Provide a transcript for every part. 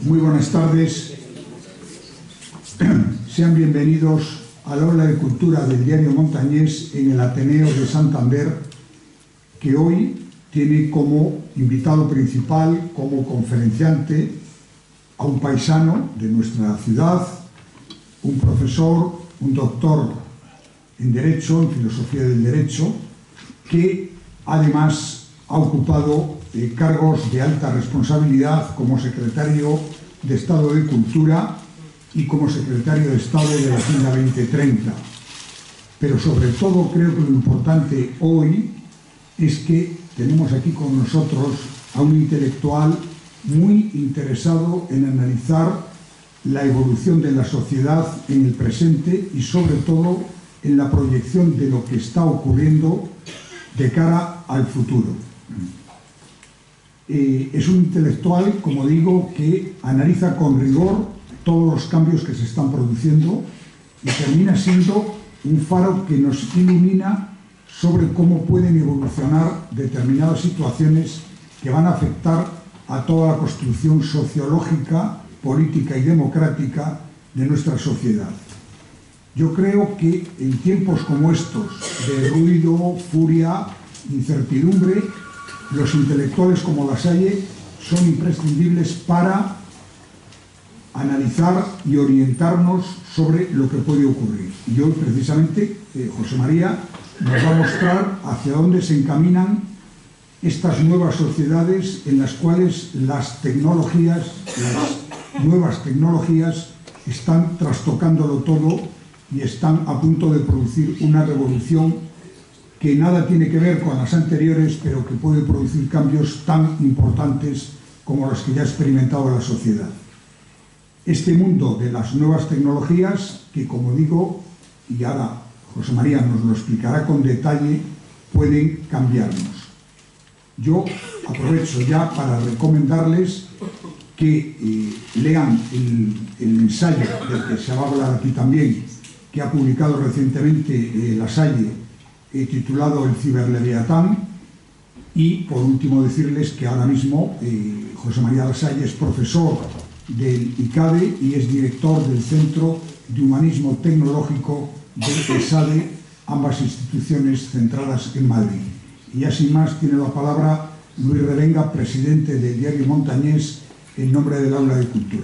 Muy buenas tardes. Sean bienvenidos al Aula de Cultura del Diario Montañés en el Ateneo de Santander, que hoy tiene como invitado principal, como conferenciante, a un paisano de nuestra ciudad, un profesor, un doctor en Derecho, en Filosofía del Derecho, que además ha ocupado cargos de alta responsabilidad como secretario de Estado de Cultura y como secretario de Estado de la Agenda 2030. Pero sobre todo creo que lo importante hoy es que tenemos aquí con nosotros a un intelectual muy interesado en analizar la evolución de la sociedad en el presente y sobre todo en la proyección de lo que está ocurriendo de cara al futuro. Es un intelectual, como digo, que analiza con rigor todos los cambios que se están produciendo y termina siendo un faro que nos ilumina sobre cómo pueden evolucionar determinadas situaciones que van a afectar a toda la construcción sociológica, política y democrática de nuestra sociedad. Yo creo que en tiempos como estos, de ruido, furia, incertidumbre, los intelectuales como Lasalle son imprescindibles para analizar y orientarnos sobre lo que puede ocurrir. Y hoy, precisamente, José María nos va a mostrar hacia dónde se encaminan estas nuevas sociedades en las cuales las nuevas tecnologías están trastocándolo todo y están a punto de producir una revolución que nada tiene que ver con las anteriores, pero que puede producir cambios tan importantes como los que ya ha experimentado la sociedad. Este mundo de las nuevas tecnologías, que como digo, y ahora José María nos lo explicará con detalle, pueden cambiarnos. Yo aprovecho ya para recomendarles que lean el ensayo del que se va a hablar aquí también, que ha publicado recientemente Lasalle, titulado El ciberleviatán, y por último decirles que ahora mismo José María Lasalle es profesor del ICADE y es director del Centro de Humanismo Tecnológico del ESADE, ambas instituciones centradas en Madrid. Y ya sin más tiene la palabra Luis Revenga, presidente del Diario Montañés, en nombre del Aula de Cultura.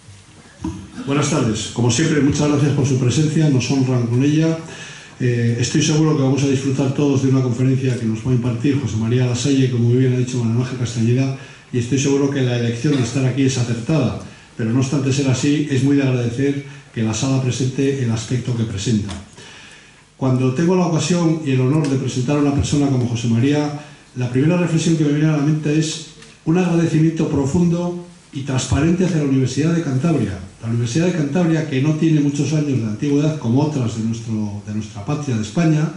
Buenas tardes. Como siempre, muchas gracias por su presencia, nos honran con ella. Estoy seguro que vamos a disfrutar todos de una conferencia que nos va a impartir José María Lasalle, como muy bien ha dicho Manuel Ángel Castañeda, y estoy seguro que la elección de estar aquí es acertada, pero no obstante ser así, es muy de agradecer que la sala presente el aspecto que presenta. Cuando tengo la ocasión y el honor de presentar a una persona como José María, la primera reflexión que me viene a la mente es un agradecimiento profundo y transparente hacia la Universidad de Cantabria. La Universidad de Cantabria, que no tiene muchos años de antigüedad como otras de nuestra patria, de España,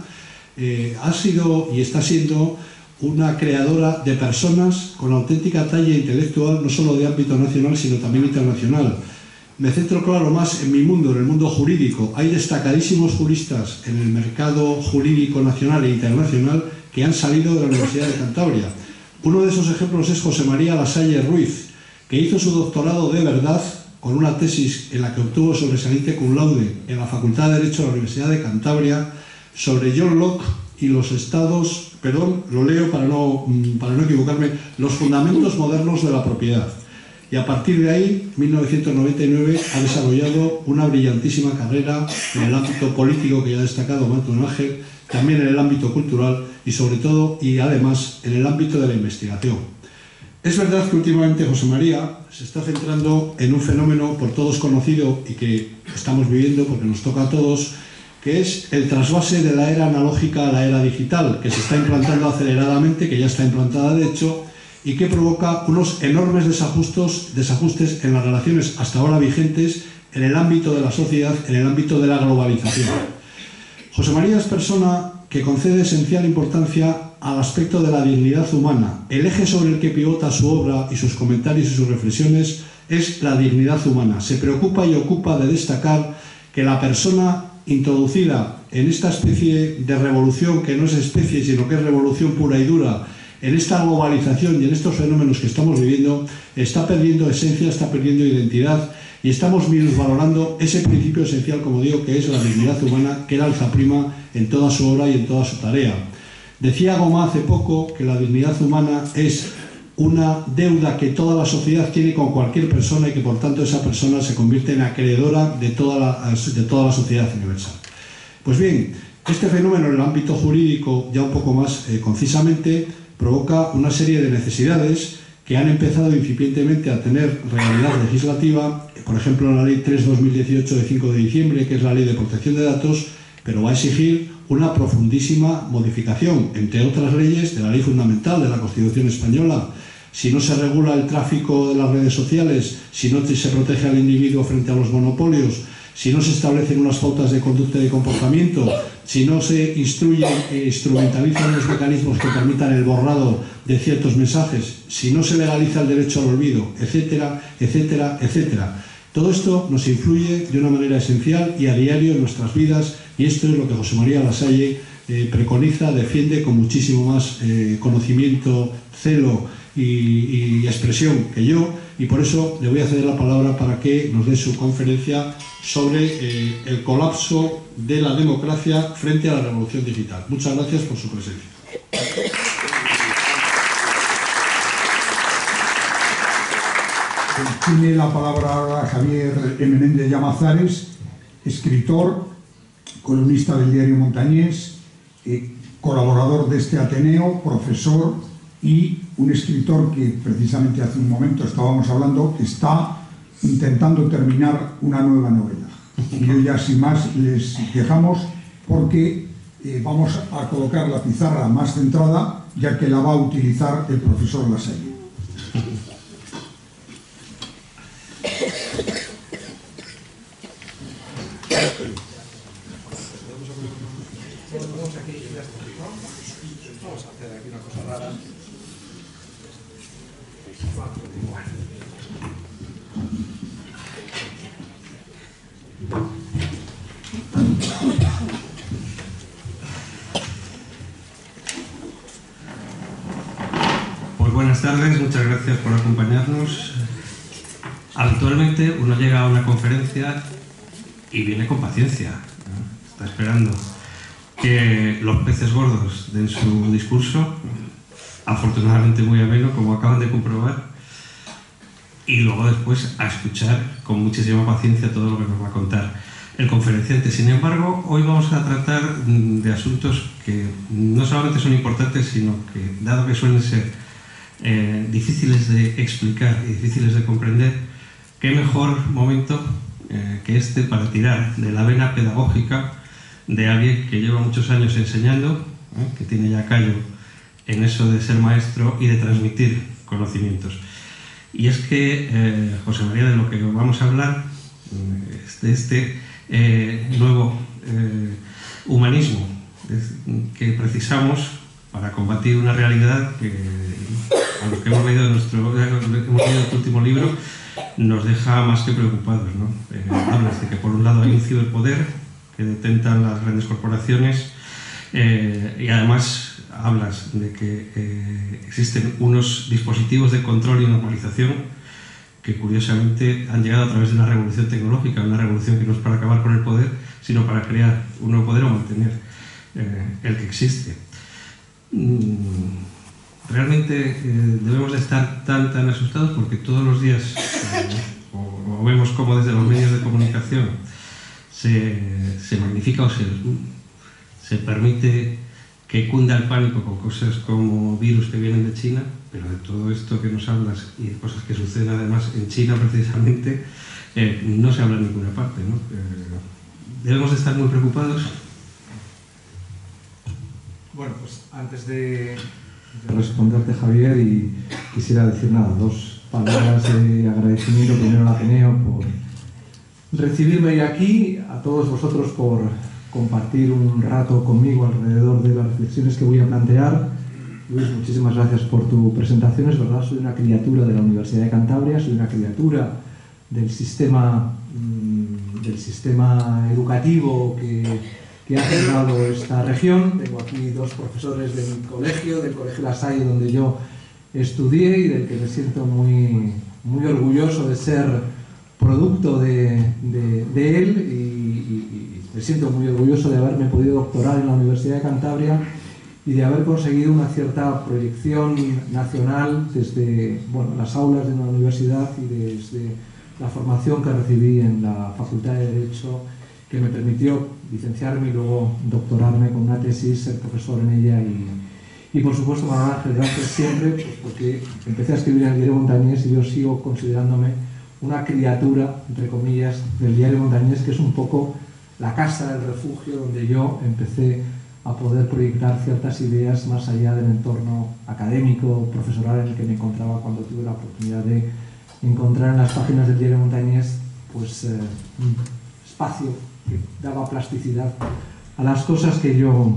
ha sido y está siendo una creadora de personas con auténtica talla intelectual, no solo de ámbito nacional, sino también internacional. Me centro, claro, más en mi mundo, en el mundo jurídico. Hay destacadísimos juristas en el mercado jurídico nacional e internacional que han salido de la Universidad de Cantabria. Uno de esos ejemplos es José María Lasalle Ruiz, que hizo su doctorado de verdad con una tesis en la que obtuvo sobresaliente cum laude en la Facultad de Derecho de la Universidad de Cantabria sobre John Locke y los estados, perdón, lo leo para no equivocarme, los fundamentos modernos de la propiedad. Y a partir de ahí, 1999, ha desarrollado una brillantísima carrera en el ámbito político que ya ha destacado Manuel Ángel, también en el ámbito cultural y sobre todo, y además, en el ámbito de la investigación. Es verdad que últimamente José María se está centrando en un fenómeno por todos conocido y que estamos viviendo porque nos toca a todos, que es el trasvase de la era analógica a la era digital, que se está implantando aceleradamente, que ya está implantada de hecho, y que provoca unos enormes desajustes en las relaciones hasta ahora vigentes en el ámbito de la sociedad, en el ámbito de la globalización. José María es persona que concede esencial importancia al aspecto de la dignidad humana. El eje sobre el que pivota su obra y sus comentarios y sus reflexiones es la dignidad humana. Se preocupa y ocupa de destacar que la persona introducida en esta especie de revolución, que no es especie, sino que es revolución pura y dura, en esta globalización y en estos fenómenos que estamos viviendo, está perdiendo esencia, está perdiendo identidad y estamos minusvalorando ese principio esencial, como digo, que es la dignidad humana, que era alzaprima en toda su obra y en toda su tarea. Decía Gomá hace poco que la dignidad humana es una deuda que toda la sociedad tiene con cualquier persona y que por tanto esa persona se convierte en acreedora de toda la sociedad universal. Pues bien, este fenómeno en el ámbito jurídico, ya un poco más concisamente, provoca una serie de necesidades que han empezado incipientemente a tener realidad legislativa, por ejemplo la Ley 3/2018 de 5 de diciembre, que es la Ley de Protección de Datos, pero va a exigir una profundísima modificación, entre otras leyes, de la Ley Fundamental de la Constitución Española. Si no se regula el tráfico de las redes sociales, si no se protege al individuo frente a los monopolios, si no se establecen unas pautas de conducta y de comportamiento, si no se instruyen e instrumentalizan los mecanismos que permitan el borrado de ciertos mensajes, si no se legaliza el derecho al olvido, etcétera, etcétera, etcétera. Todo esto nos influye de una manera esencial y a diario en nuestras vidas, y esto es lo que José María Lasalle preconiza, defiende con muchísimo más conocimiento, celo y expresión que yo, y por eso le voy a ceder la palabra para que nos dé su conferencia sobre el colapso de la democracia frente a la revolución digital. Muchas gracias por su presencia. Tiene la palabra ahora Javier Menéndez Llamazares, escritor, columnista del diario Montañés, colaborador de este Ateneo, profesor y un escritor que precisamente hace un momento estábamos hablando, está intentando terminar una nueva novela. Y yo ya sin más les dejamos porque vamos a colocar la pizarra más centrada, ya que la va a utilizar el profesor Lasalle. Vamos a hacer aquí una cosa rara. Pues buenas tardes, muchas gracias por acompañarnos. Habitualmente uno llega a una conferencia y viene con paciencia, ¿no? Está esperando que los peces gordos den su discurso, afortunadamente muy ameno, como acaban de comprobar, y luego después a escuchar con muchísima paciencia todo lo que nos va a contar el conferenciante. Sin embargo, hoy vamos a tratar de asuntos que no solamente son importantes, sino que, dado que suelen ser difíciles de explicar y difíciles de comprender, qué mejor momento que este para tirar de la vena pedagógica de alguien que lleva muchos años enseñando, que tiene ya callo en eso de ser maestro y de transmitir conocimientos. Y es que, José María, de lo que vamos a hablar es de este nuevo humanismo que precisamos para combatir una realidad que, a los que hemos leído este último libro, nos deja más que preocupados, ¿no? Hablas de que por un lado hay un ciberpoder que detentan las grandes corporaciones, y además hablas de que existen unos dispositivos de control y normalización que curiosamente han llegado a través de una revolución tecnológica, una revolución que no es para acabar con el poder, sino para crear un nuevo poder o mantener el que existe. Realmente debemos de estar tan asustados porque todos los días o vemos como desde los medios de comunicación se magnifica o se permite que cunda el pánico con cosas como virus que vienen de China, pero de todo esto que nos hablas y de cosas que suceden además en China precisamente, no se habla en ninguna parte, ¿no? Debemos de estar muy preocupados. Bueno, pues antes de responderte, Javier, y quisiera decir dos palabras de agradecimiento primero al Ateneo por recibirme hoy aquí, a todos vosotros por compartir un rato conmigo alrededor de las reflexiones que voy a plantear. Luis, muchísimas gracias por tu presentación. Es verdad, soy una criatura de la Universidad de Cantabria, soy una criatura del sistema educativo que que ha generado esta región. Tengo aquí dos profesores de mi colegio, del Colegio La Salle, donde yo estudié y del que me siento muy, muy orgulloso de ser producto de él, y me siento muy orgulloso de haberme podido doctorar en la Universidad de Cantabria y de haber conseguido una cierta proyección nacional desde las aulas de una universidad y desde la formación que recibí en la Facultad de Derecho, que me permitió licenciarme y luego doctorarme con una tesis, ser profesor en ella. Y por supuesto, Manuel Ángel, gracias siempre, pues porque empecé a escribir en el Diario Montañés y yo sigo considerándome una criatura, entre comillas, del Diario Montañés, que es un poco la casa, el refugio donde yo empecé a poder proyectar ciertas ideas más allá del entorno académico, profesoral en el que me encontraba cuando tuve la oportunidad de encontrar en las páginas del Diario Montañés pues, un espacio que daba plasticidad a las cosas que yo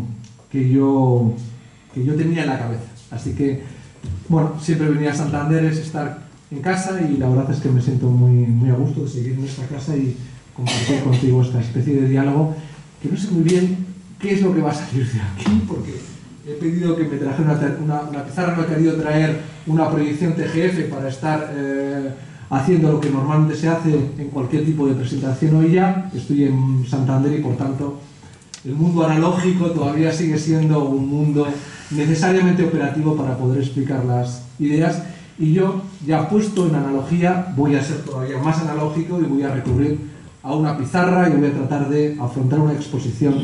tenía en la cabeza. Así que, bueno, siempre venir a Santander es estar en casa, y la verdad es que me siento muy, muy a gusto de seguir en esta casa y compartir contigo esta especie de diálogo, que no sé muy bien qué es lo que va a salir de aquí, porque he pedido que me trajera una pizarra, no he querido traer una proyección TGF para estar haciendo lo que normalmente se hace en cualquier tipo de presentación. Hoy ya estoy en Santander y por tanto el mundo analógico todavía sigue siendo un mundo necesariamente operativo para poder explicar las ideas, y yo, ya puesto en analogía, voy a ser todavía más analógico y voy a recurrir a una pizarra y voy a tratar de afrontar una exposición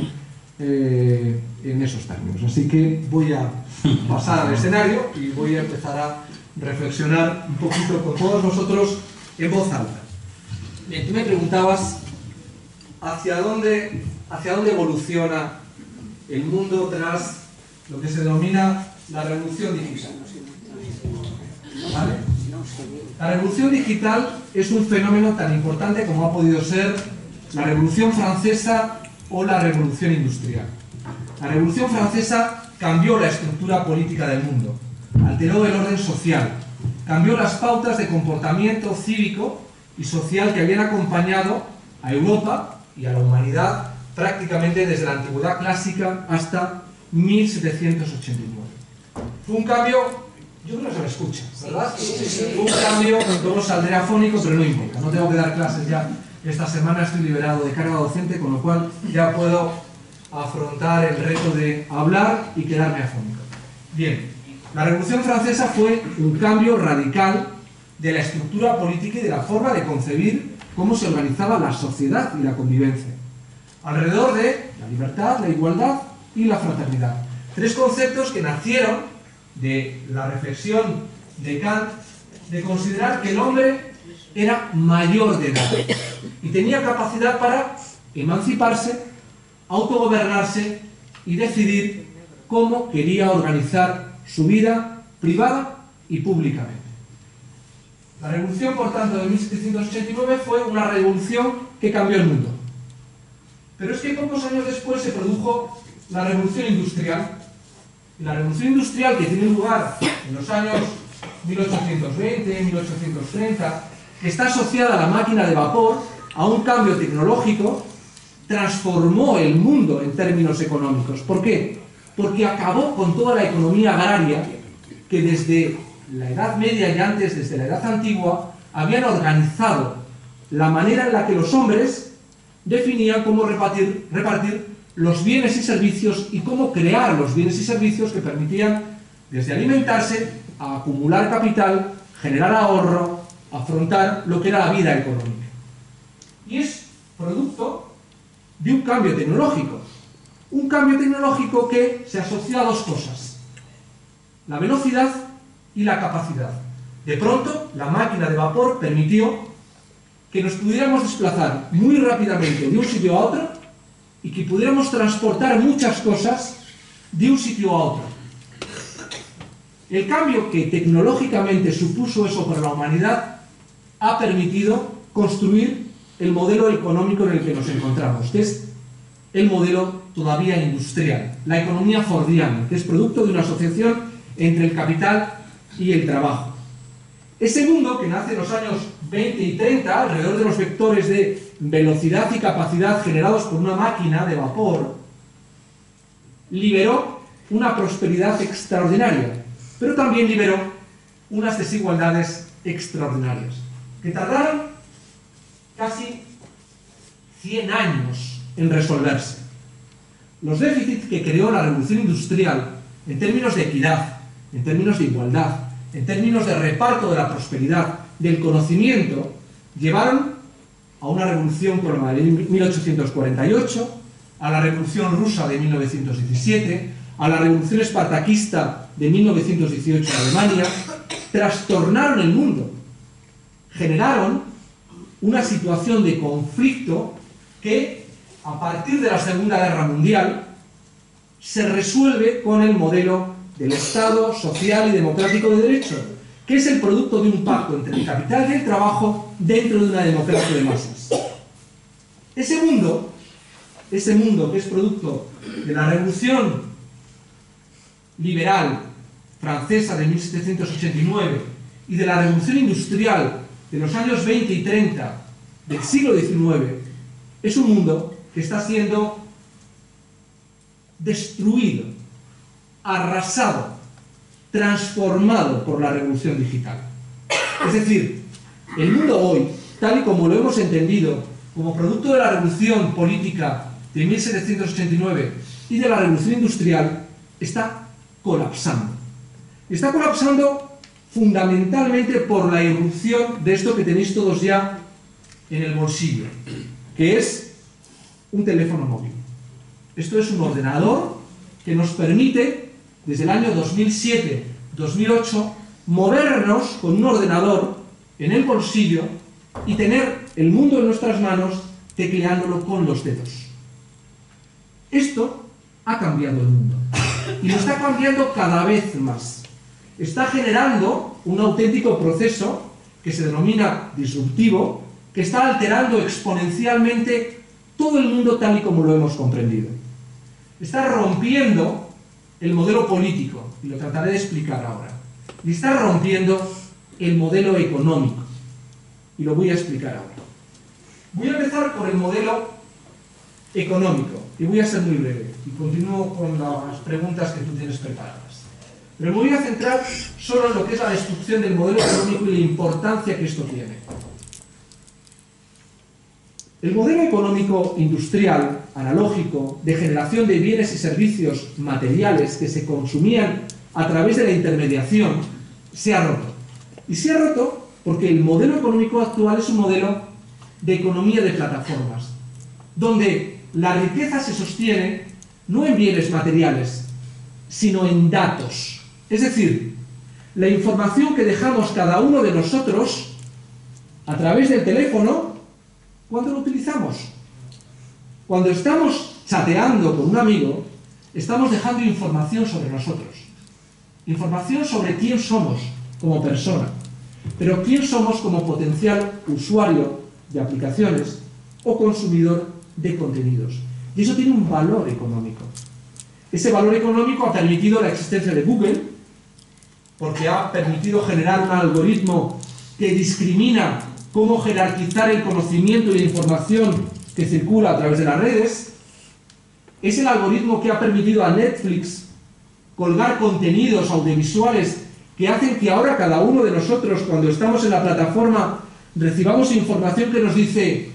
en esos términos. Así que voy a pasar al escenario y voy a empezar a reflexionar un poquito con todos vosotros en voz alta. Bien, tú me preguntabas hacia dónde evoluciona el mundo tras lo que se denomina la revolución digital. ¿Vale? La revolución digital es un fenómeno tan importante como ha podido ser la Revolución Francesa o la Revolución Industrial. La Revolución Francesa cambió la estructura política del mundo, alteró el orden social, cambió las pautas de comportamiento cívico y social que habían acompañado a Europa y a la humanidad prácticamente desde la antigüedad clásica hasta 1789. Fue un cambio, yo creo que se me escucha, ¿verdad? Fue un cambio, luego saldré afónico, pero no importa, no tengo que dar clases ya. Esta semana estoy liberado de carga docente, con lo cual ya puedo afrontar el reto de hablar y quedarme afónico. Bien, la Revolución Francesa fue un cambio radical de la estructura política y de la forma de concebir cómo se organizaba la sociedad y la convivencia, alrededor de la libertad, la igualdad y la fraternidad. Tres conceptos que nacieron de la reflexión de Kant de considerar que el hombre era mayor de edad y tenía capacidad para emanciparse, autogobernarse y decidir cómo quería organizar su vida privada y públicamente. La revolución, por tanto, de 1789 fue una revolución que cambió el mundo. Pero es que pocos años después se produjo la revolución industrial. Y la revolución industrial, que tiene lugar en los años 1820, 1830, que está asociada a la máquina de vapor, a un cambio tecnológico, transformó el mundo en términos económicos. ¿Por qué? Porque acabó con toda la economía agraria que desde la Edad Media y antes, desde la Edad Antigua, habían organizado la manera en la que los hombres definían cómo repartir los bienes y servicios y cómo crear los bienes y servicios que permitían desde alimentarse a acumular capital, generar ahorro, afrontar lo que era la vida económica. Y es producto de un cambio tecnológico que se asocia a dos cosas: la velocidad y la capacidad. De pronto, la máquina de vapor permitió que nos pudiéramos desplazar muy rápidamente de un sitio a otro y que pudiéramos transportar muchas cosas de un sitio a otro. El cambio que tecnológicamente supuso eso para la humanidad ha permitido construir el modelo económico en el que nos encontramos, que es el modelo todavía industrial, la economía fordiana, que es producto de una asociación entre el capital y el trabajo. Ese mundo que nace en los años 20 y 30, alrededor de los vectores de velocidad y capacidad generados por una máquina de vapor, liberó una prosperidad extraordinaria, pero también liberó unas desigualdades extraordinarias, que tardaron casi 100 años en resolverse. Los déficits que creó la revolución industrial, en términos de equidad, en términos de igualdad, en términos de reparto de la prosperidad, del conocimiento, llevaron a una revolución como la de 1848, a la revolución rusa de 1917, a la revolución espartaquista de 1918 en Alemania, trastornaron el mundo, generaron una situación de conflicto que, a partir de la Segunda Guerra Mundial, se resuelve con el modelo del Estado social y democrático de derecho, que es el producto de un pacto entre el capital y el trabajo dentro de una democracia de masas. Ese mundo que es producto de la revolución liberal francesa de 1789 y de la revolución industrial de los años 20 y 30 del siglo XIX, es un mundo que está siendo destruido, arrasado, transformado por la revolución digital. Es decir, el mundo hoy, tal y como lo hemos entendido, como producto de la revolución política de 1789 y de la revolución industrial, está colapsando. Está colapsando fundamentalmente por la irrupción de esto que tenéis todos ya en el bolsillo, que es un teléfono móvil. Esto es un ordenador que nos permite, desde el año 2007-2008, movernos con un ordenador en el bolsillo y tener el mundo en nuestras manos tecleándolo con los dedos. Esto ha cambiado el mundo y lo está cambiando cada vez más. Está generando un auténtico proceso que se denomina disruptivo, que está alterando exponencialmente todo el mundo tal y como lo hemos comprendido. Está rompiendo el modelo político, y lo trataré de explicar ahora, y está rompiendo el modelo económico, y lo voy a explicar ahora. Voy a empezar por el modelo económico, y voy a ser muy breve, y continúo con las preguntas que tú tienes preparadas. Pero me voy a centrar solo en lo que es la destrucción del modelo económico y la importancia que esto tiene. El modelo económico industrial, analógico, de generación de bienes y servicios materiales que se consumían a través de la intermediación, se ha roto. Y se ha roto porque el modelo económico actual es un modelo de economía de plataformas, donde la riqueza se sostiene no en bienes materiales, sino en datos. Es decir, la información que dejamos cada uno de nosotros a través del teléfono, ¿cuándo lo utilizamos? Cuando estamos chateando con un amigo, estamos dejando información sobre nosotros. Información sobre quién somos como persona, pero quién somos como potencial usuario de aplicaciones o consumidor de contenidos. Y eso tiene un valor económico. Ese valor económico ha permitido la existencia de Google, porque ha permitido generar un algoritmo que discrimina cómo jerarquizar el conocimiento y la información que circula a través de las redes. Es el algoritmo que ha permitido a Netflix colgar contenidos audiovisuales que hacen que ahora cada uno de nosotros, cuando estamos en la plataforma, recibamos información que nos dice: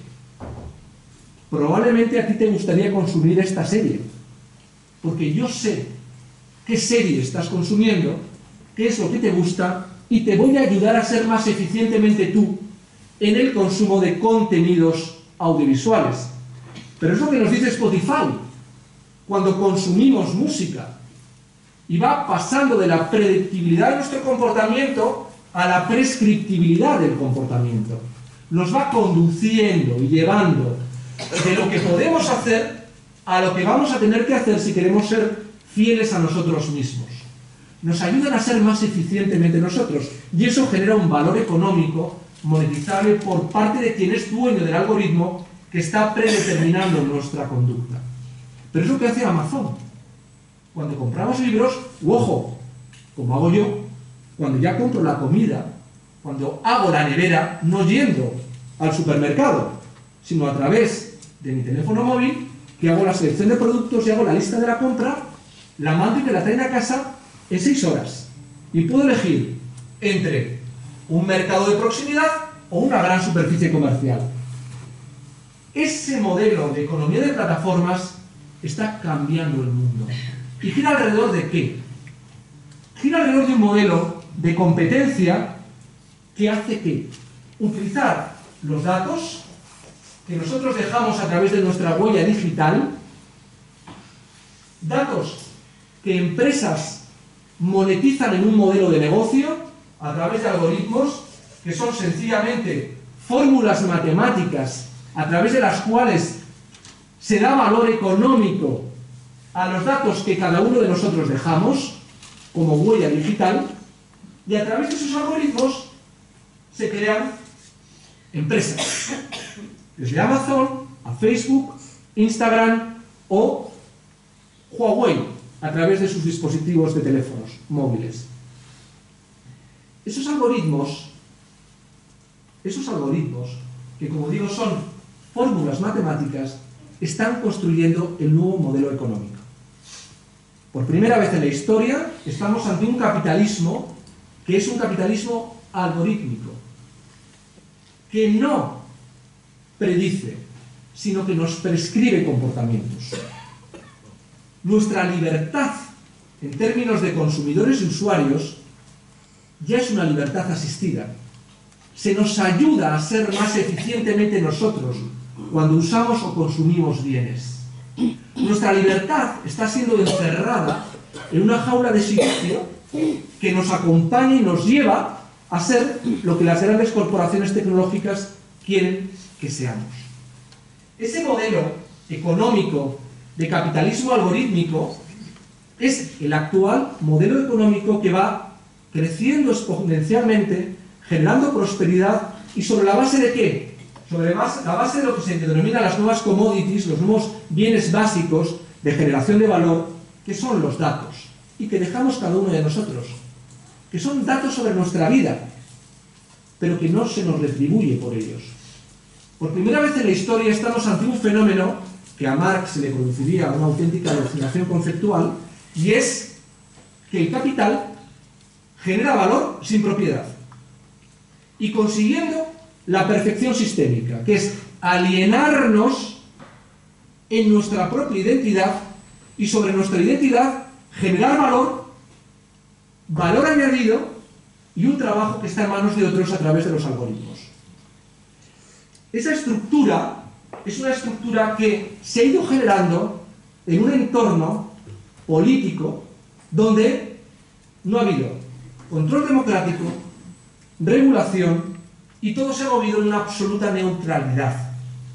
probablemente a ti te gustaría consumir esta serie, porque yo sé qué serie estás consumiendo, qué es lo que te gusta, y te voy a ayudar a ser más eficientemente tú en el consumo de contenidos audiovisuales. Pero es lo que nos dice Spotify cuando consumimos música, y va pasando de la predictibilidad de nuestro comportamiento a la prescriptibilidad del comportamiento. Nos va conduciendo y llevando de lo que podemos hacer a lo que vamos a tener que hacer si queremos ser fieles a nosotros mismos. Nos ayudan a ser más eficientemente nosotros, y eso genera un valor económico monetizable por parte de quien es dueño del algoritmo que está predeterminando nuestra conducta. Pero es lo que hace Amazon. Cuando compramos libros, ojo, como hago yo, cuando ya compro la comida, cuando hago la nevera, no yendo al supermercado, sino a través de mi teléfono móvil, que hago la selección de productos y hago la lista de la compra, la mando y me la traen a casa en 6 horas. Y puedo elegir entre un mercado de proximidad o una gran superficie comercial. Ese modelo de economía de plataformas está cambiando el mundo. ¿Y gira alrededor de qué? Gira alrededor de un modelo de competencia que hace que utilizar los datos que nosotros dejamos a través de nuestra huella digital, datos que empresas monetizan en un modelo de negocio a través de algoritmos que son sencillamente fórmulas matemáticas a través de las cuales se da valor económico a los datos que cada uno de nosotros dejamos como huella digital, y a través de esos algoritmos se crean empresas, desde Amazon a Facebook, Instagram o Huawei a través de sus dispositivos de teléfonos móviles. Esos algoritmos, que como digo son fórmulas matemáticas, están construyendo el nuevo modelo económico. Por primera vez en la historia estamos ante un capitalismo que es un capitalismo algorítmico, que no predice, sino que nos prescribe comportamientos. Nuestra libertad en términos de consumidores y usuarios ya es una libertad asistida. Se nos ayuda a ser más eficientemente nosotros cuando usamos o consumimos bienes. Nuestra libertad está siendo encerrada en una jaula de silencio que nos acompaña y nos lleva a ser lo que las grandes corporaciones tecnológicas quieren que seamos. Ese modelo económico de capitalismo algorítmico es el actual modelo económico que va creciendo exponencialmente, generando prosperidad, y sobre la base de ¿qué? Sobre la base de lo que se denomina las nuevas commodities, los nuevos bienes básicos de generación de valor, que son los datos, y que dejamos cada uno de nosotros, que son datos sobre nuestra vida, pero que no se nos retribuye por ellos. Por primera vez en la historia estamos ante un fenómeno que a Marx se le produciría una auténtica alucinación conceptual, y es que el capital genera valor sin propiedad, y consiguiendo la perfección sistémica, que es alienarnos en nuestra propia identidad y sobre nuestra identidad generar valor añadido y un trabajo que está en manos de otros a través de los algoritmos. Esa estructura es una estructura que se ha ido generando en un entorno político donde no ha habido control democrático, regulación, y todo se ha movido en una absoluta neutralidad.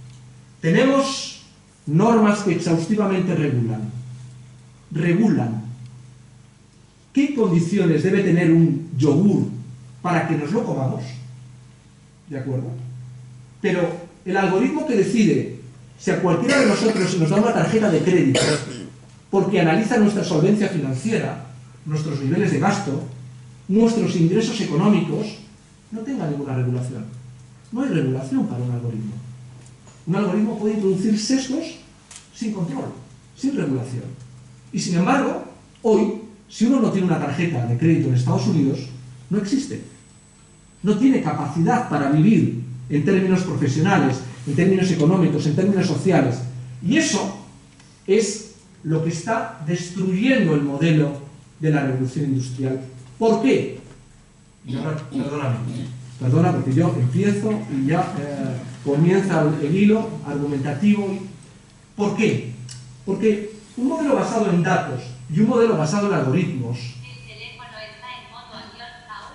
Tenemos normas que exhaustivamente regulan qué condiciones debe tener un yogur para que nos lo comamos, ¿de acuerdo? Pero el algoritmo que decide si a cualquiera de nosotros se nos da una tarjeta de crédito porque analiza nuestra solvencia financiera, nuestros niveles de gasto, nuestros ingresos económicos, no tenga ninguna regulación. No hay regulación para un algoritmo. Un algoritmo puede introducir sesgos sin control, sin regulación. Y sin embargo, hoy, si uno no tiene una tarjeta de crédito en Estados Unidos, no existe. No tiene capacidad para vivir en términos profesionales, en términos económicos, en términos sociales. Y eso es lo que está destruyendo el modelo de la revolución industrial. ¿Por qué? Perdona, porque yo empiezo y ya comienza el hilo argumentativo. ¿Por qué? Porque un modelo basado en datos y un modelo basado en algoritmos. El teléfono está en modo avión,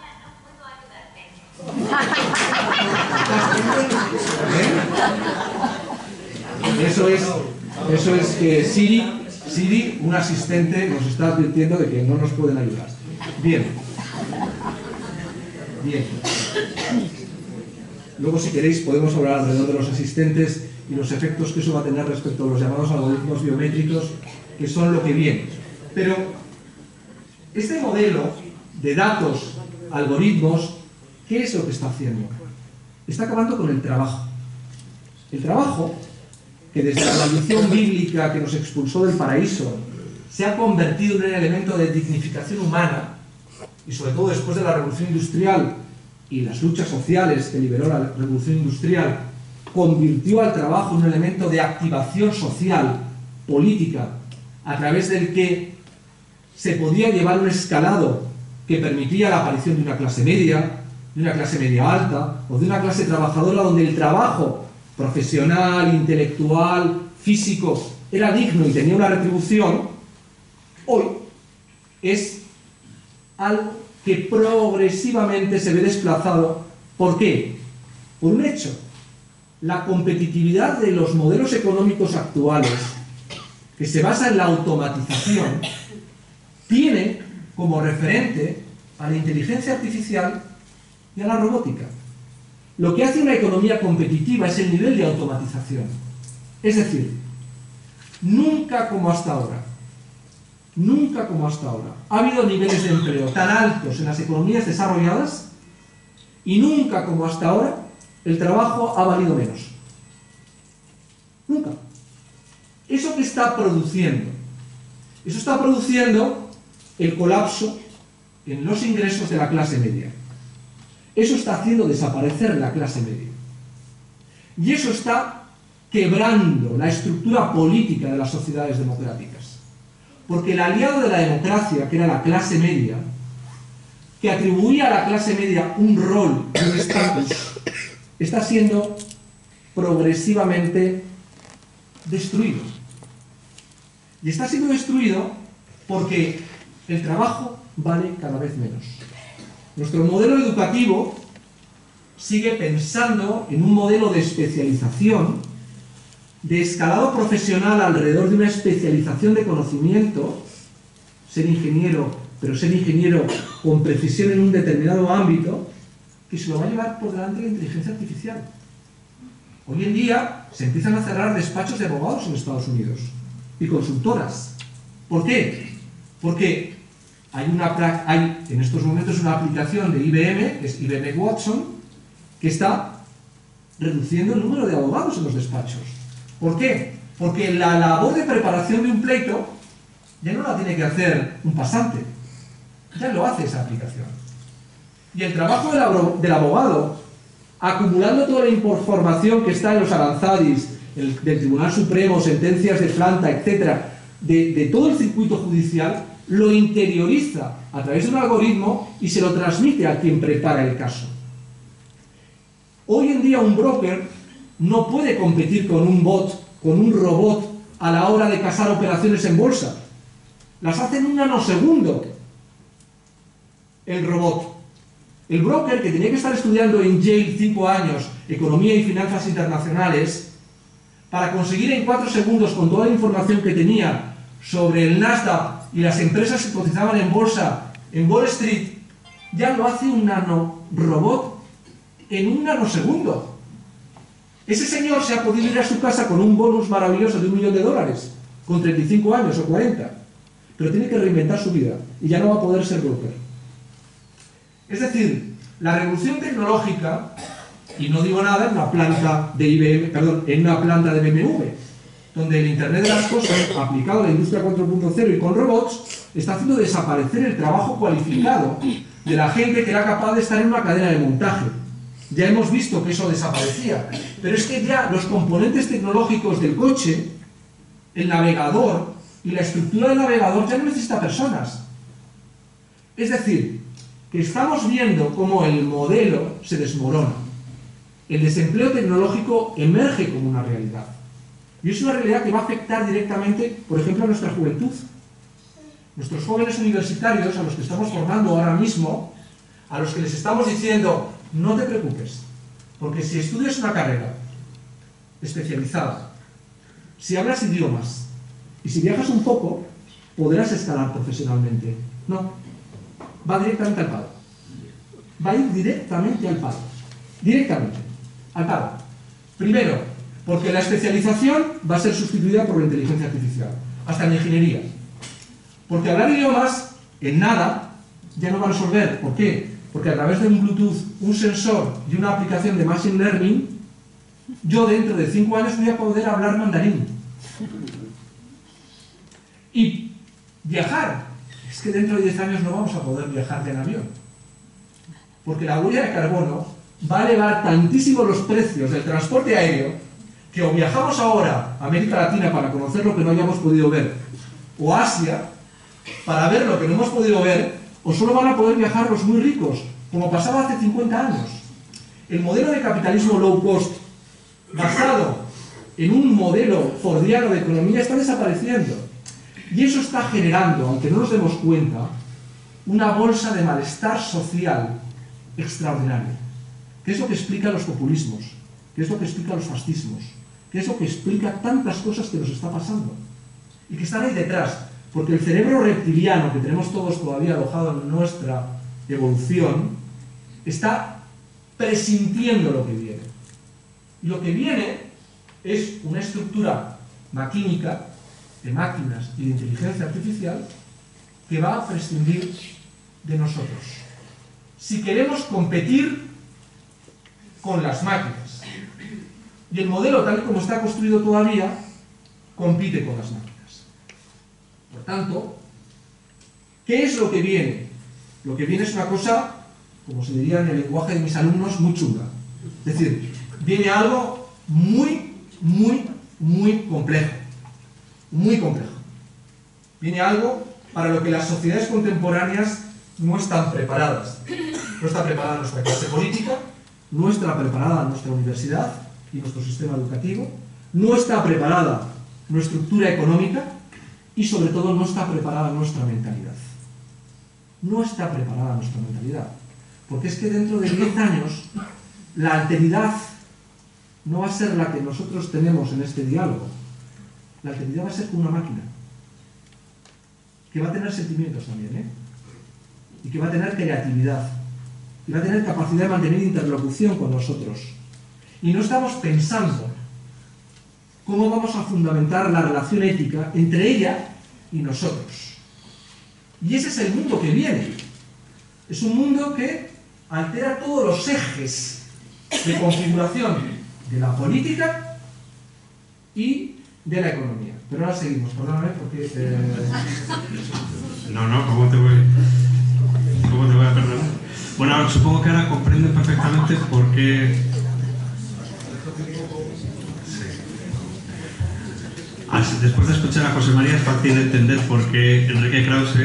ahora no puedo ayudarte. Eso es que Siri, un asistente, nos está advirtiendo de que no nos pueden ayudar. Bien. Luego, si queréis, podemos hablar alrededor de los asistentes y los efectos que eso va a tener respecto a los llamados algoritmos biométricos, que son lo que viene. Pero este modelo de datos, algoritmos, ¿qué es lo que está haciendo? Está acabando con el trabajo. El trabajo, que desde la maldición bíblica que nos expulsó del paraíso se ha convertido en un elemento de dignificación humana, y sobre todo después de la Revolución Industrial y las luchas sociales que liberó la Revolución Industrial, convirtió al trabajo en un elemento de activación social, política, a través del que se podía llevar un escalado que permitía la aparición de una clase media alta, o de una clase trabajadora donde el trabajo profesional, intelectual, físico, era digno y tenía una retribución. Hoy es algo que progresivamente se ve desplazado. ¿Por qué? Por un hecho: la competitividad de los modelos económicos actuales, que se basa en la automatización, tiene como referente a la inteligencia artificial y a la robótica. Lo que hace una economía competitiva es el nivel de automatización. Es decir, nunca como hasta ahora ha habido niveles de empleo tan altos en las economías desarrolladas, y nunca como hasta ahora el trabajo ha valido menos. Nunca. ¿Eso qué está produciendo? Eso está produciendo el colapso en los ingresos de la clase media. Eso está haciendo desaparecer la clase media. Y eso está quebrando la estructura política de las sociedades democráticas. Porque el aliado de la democracia, que era la clase media, que atribuía a la clase media un rol y un estatus, está siendo progresivamente destruido. Y está siendo destruido porque el trabajo vale cada vez menos. Nuestro modelo educativo sigue pensando en un modelo de especialización, de escalado profesional alrededor de una especialización de conocimiento, ser ingeniero, pero ser ingeniero con precisión en un determinado ámbito, que se lo va a llevar por delante la inteligencia artificial. Hoy en día se empiezan a cerrar despachos de abogados en Estados Unidos y consultoras. ¿Por qué? Porque hay en estos momentos una aplicación de IBM, que es IBM Watson, que está reduciendo el número de abogados en los despachos. ¿Por qué? Porque la labor de preparación de un pleito ya no la tiene que hacer un pasante, ya lo hace esa aplicación. Y el trabajo del abogado, acumulando toda la información que está en los avanzadis del Tribunal Supremo, sentencias de planta, etcétera, de todo el circuito judicial, lo interioriza a través de un algoritmo y se lo transmite a quien prepara el caso. Hoy en día un broker no puede competir con un bot, con un robot, a la hora de casar operaciones en bolsa. Las hace en un nanosegundo el robot. El broker, que tenía que estar estudiando en Yale 5 años economía y finanzas internacionales, para conseguir en 4 segundos, con toda la información que tenía sobre el Nasdaq y las empresas que cotizaban en bolsa en Wall Street, ya lo hace un nanorobot en un nanosegundo. Ese señor se ha podido ir a su casa con un bonus maravilloso de $1 millón, con 35 años o 40, pero tiene que reinventar su vida y ya no va a poder ser broker. Es decir, la revolución tecnológica, y no digo nada en una planta de IBM, perdón, en una planta de BMW, donde el Internet de las cosas, aplicado a la industria 4.0 y con robots, está haciendo desaparecer el trabajo cualificado de la gente que era capaz de estar en una cadena de montaje. Ya hemos visto que eso desaparecía, pero es que ya los componentes tecnológicos del coche, el navegador y la estructura del navegador ya no necesita personas. Es decir, que estamos viendo cómo el modelo se desmorona. El desempleo tecnológico emerge como una realidad. Y es una realidad que va a afectar directamente, por ejemplo, a nuestra juventud. Nuestros jóvenes universitarios, a los que estamos formando ahora mismo, a los que les estamos diciendo: no te preocupes, porque si estudias una carrera especializada, si hablas idiomas y si viajas un poco, podrás escalar profesionalmente. No, va directamente al paro. Va a ir directamente al paro. Directamente al paro. Primero, porque la especialización va a ser sustituida por la inteligencia artificial, hasta en ingeniería. Porque hablar idiomas, en nada, ya no va a resolver. ¿Por qué? Porque a través de un Bluetooth, un sensor y una aplicación de Machine Learning, yo dentro de 5 años voy a poder hablar mandarín. Y Viajar. Es que dentro de 10 años no vamos a poder viajar en avión. Porque la huella de carbono va a elevar tantísimo los precios del transporte aéreo que o viajamos ahora a América Latina para conocer lo que no hayamos podido ver, o a Asia para ver lo que no hemos podido ver, o solo van a poder viajar los muy ricos, como pasaba hace 50 años. El modelo de capitalismo low cost, basado en un modelo fordiano de economía, está desapareciendo. Y eso está generando, aunque no nos demos cuenta, una bolsa de malestar social extraordinaria. ¿Qué es lo que explica los populismos? ¿Qué es lo que explica los fascismos? ¿Qué es lo que explica tantas cosas que nos está pasando? Y que están ahí detrás, porque el cerebro reptiliano que tenemos todos todavía alojado en nuestra evolución está presintiendo lo que viene. Y lo que viene es una estructura maquínica, de máquinas y de inteligencia artificial, que va a prescindir de nosotros. Si queremos competir con las máquinas. Y el modelo, tal y como está construido todavía, compite con las máquinas. Por tanto, ¿qué es lo que viene? Lo que viene es una cosa, como se diría en el lenguaje de mis alumnos, muy chunga. Es decir, viene algo muy complejo. Muy complejo. Viene algo para lo que las sociedades contemporáneas no están preparadas. No está preparada nuestra clase política, no está preparada nuestra universidad y nuestro sistema educativo, no está preparada nuestra estructura económica y sobre todo no está preparada nuestra mentalidad. No está preparada nuestra mentalidad. Porque es que dentro de 10 años la alteridad no va a ser la que nosotros tenemos en este diálogo. La alteridad va a ser con una máquina que va a tener sentimientos también, y que va a tener creatividad y va a tener capacidad de mantener interlocución con nosotros. Y no estamos pensando cómo vamos a fundamentar la relación ética entre ella y nosotros. Y ese es el mundo que viene. Es un mundo que altera todos los ejes de configuración de la política y de la economía. Pero ahora seguimos, perdóname, porque... No, ¿cómo te voy a perdonar? Bueno, ahora, supongo que ahora comprenden perfectamente por qué... Sí. Después de escuchar a José María es fácil entender por qué Enrique Krause,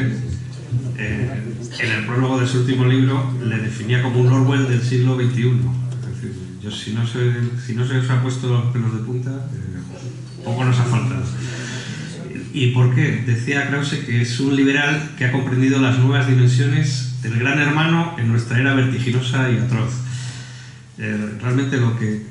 en el prólogo de su último libro, le definía como un Orwell del siglo XXI. Es decir, yo, si no se os ha puesto los pelos de punta, poco nos ha faltado. ¿Y por qué? Decía Krause que es un liberal que ha comprendido las nuevas dimensiones del gran hermano en nuestra era vertiginosa y atroz. Realmente lo que...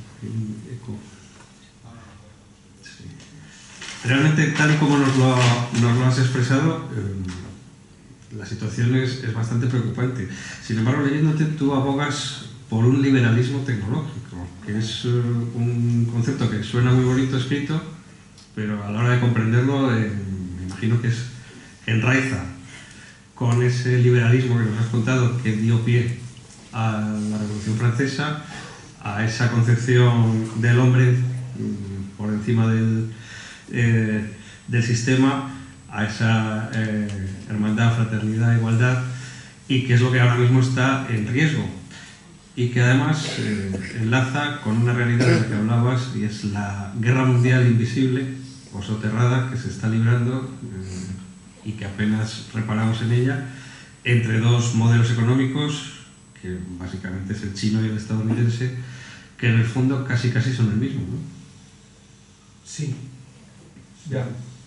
Realmente, tal y como nos lo has expresado, la situación es bastante preocupante. Sin embargo, leyéndote, tú abogas por un liberalismo tecnológico, que es un concepto que suena muy bonito escrito, pero a la hora de comprenderlo, me imagino que enraiza con ese liberalismo que nos has contado, que dio pie a la Revolución Francesa, a esa concepción del hombre por encima del sistema, a esa hermandad, fraternidad, igualdad, y que es lo que ahora mismo está en riesgo. Y que además enlaza con una realidad de la que hablabas, y es la guerra mundial invisible o soterrada que se está librando y que apenas reparamos en ella, entre dos modelos económicos, que básicamente es el chino y el estadounidense, que en el fondo casi son el mismo, ¿no? Sí. Ya.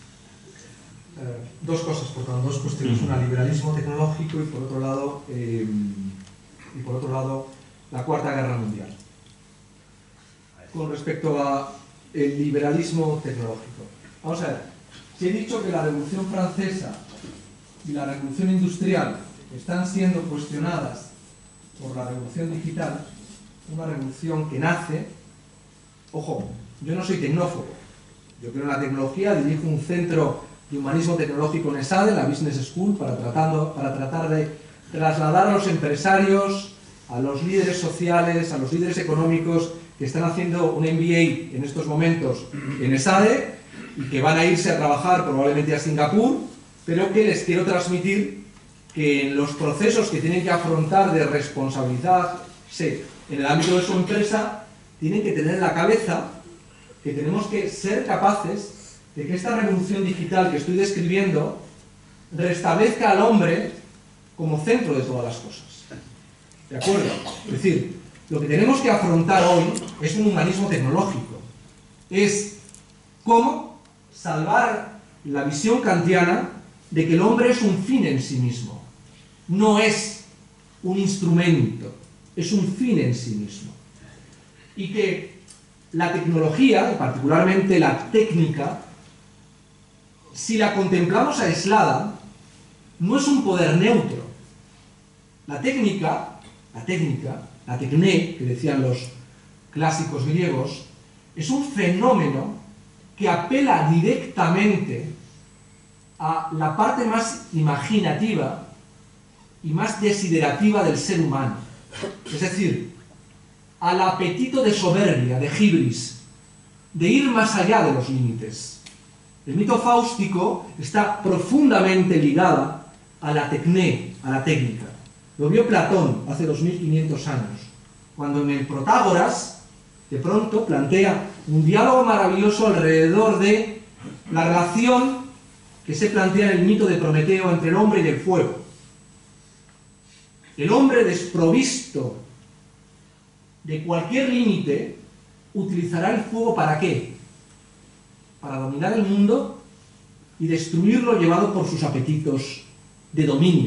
Dos cosas, por tanto, dos cuestiones. Una, liberalismo tecnológico, y por otro lado, la Cuarta Guerra Mundial. Con respecto a el liberalismo tecnológico. Vamos a ver, si he dicho que la Revolución Francesa y la Revolución Industrial están siendo cuestionadas por la Revolución Digital, una revolución que nace... Ojo, yo no soy tecnófobo, yo creo en la tecnología, dirijo un centro de humanismo tecnológico en ESADE, la Business School, para tratar de trasladar a los empresarios, a los líderes sociales, a los líderes económicos que están haciendo un MBA en estos momentos en ESADE y que van a irse a trabajar probablemente a Singapur pero que les quiero transmitir que en los procesos que tienen que afrontar de responsabilizarse en el ámbito de su empresa, tienen que tener en la cabeza que tenemos que ser capaces de que esta revolución digital que estoy describiendo restablezca al hombre como centro de todas las cosas. ¿De acuerdo? Es decir, lo que tenemos que afrontar hoy es un humanismo tecnológico. Es cómo salvar la visión kantiana de que el hombre es un fin en sí mismo. No es un instrumento, es un fin en sí mismo. Y que la tecnología, y particularmente la técnica, si la contemplamos aislada, no es un poder neutro. La técnica, la tecné, que decían los clásicos griegos, es un fenómeno que apela directamente a la parte más imaginativa y más desiderativa del ser humano. Es decir, al apetito de soberbia, de hibris, de ir más allá de los límites. El mito fáustico está profundamente ligado a la tecné, a la técnica. Lo vio Platón hace 2500 años, cuando en el Protágoras, de pronto, plantea un diálogo maravilloso alrededor de la relación que se plantea en el mito de Prometeo entre el hombre y el fuego. El hombre desprovisto de cualquier límite utilizará el fuego ¿para qué? Para dominar el mundo y destruirlo llevado por sus apetitos de dominio.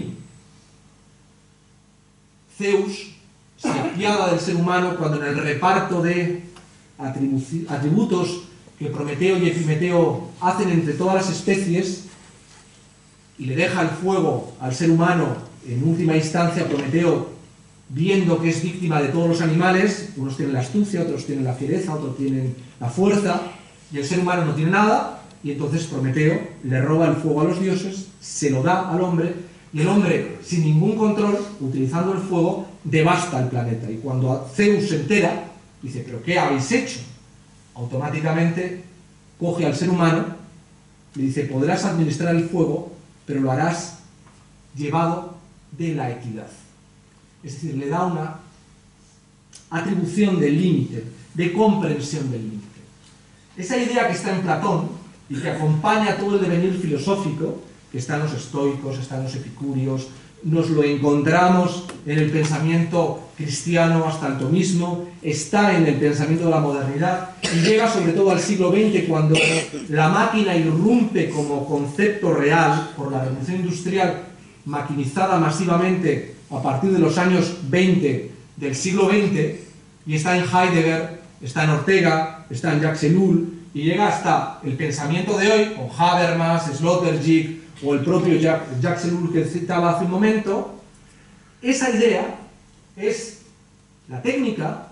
Zeus se apiada del ser humano cuando en el reparto de atributos que Prometeo y Epimeteo hacen entre todas las especies y le deja el fuego al ser humano, en última instancia Prometeo, viendo que es víctima de todos los animales, unos tienen la astucia, otros tienen la fiereza, otros tienen la fuerza, y el ser humano no tiene nada, y entonces Prometeo le roba el fuego a los dioses, se lo da al hombre, y el hombre, sin ningún control, utilizando el fuego, devasta el planeta. Y cuando Zeus se entera, dice, ¿pero qué habéis hecho? Automáticamente coge al ser humano y dice, podrás administrar el fuego, pero lo harás llevado de la equidad. Es decir, le da una atribución del límite, de comprensión del límite. Esa idea que está en Platón y que acompaña todo el devenir filosófico, que está en los estoicos, está en los epicúreos, nos lo encontramos en el pensamiento cristiano hasta el tomismo, está en el pensamiento de la modernidad y llega sobre todo al siglo XX cuando la máquina irrumpe como concepto real por la revolución industrial maquinizada masivamente a partir de los años 20 del siglo XX, y está en Heidegger, está en Ortega, está en Jacques Ellul, y llega hasta el pensamiento de hoy, con Habermas, Sloterdijk, o el propio Jacques Ellul que citaba hace un momento. Esa idea es, la técnica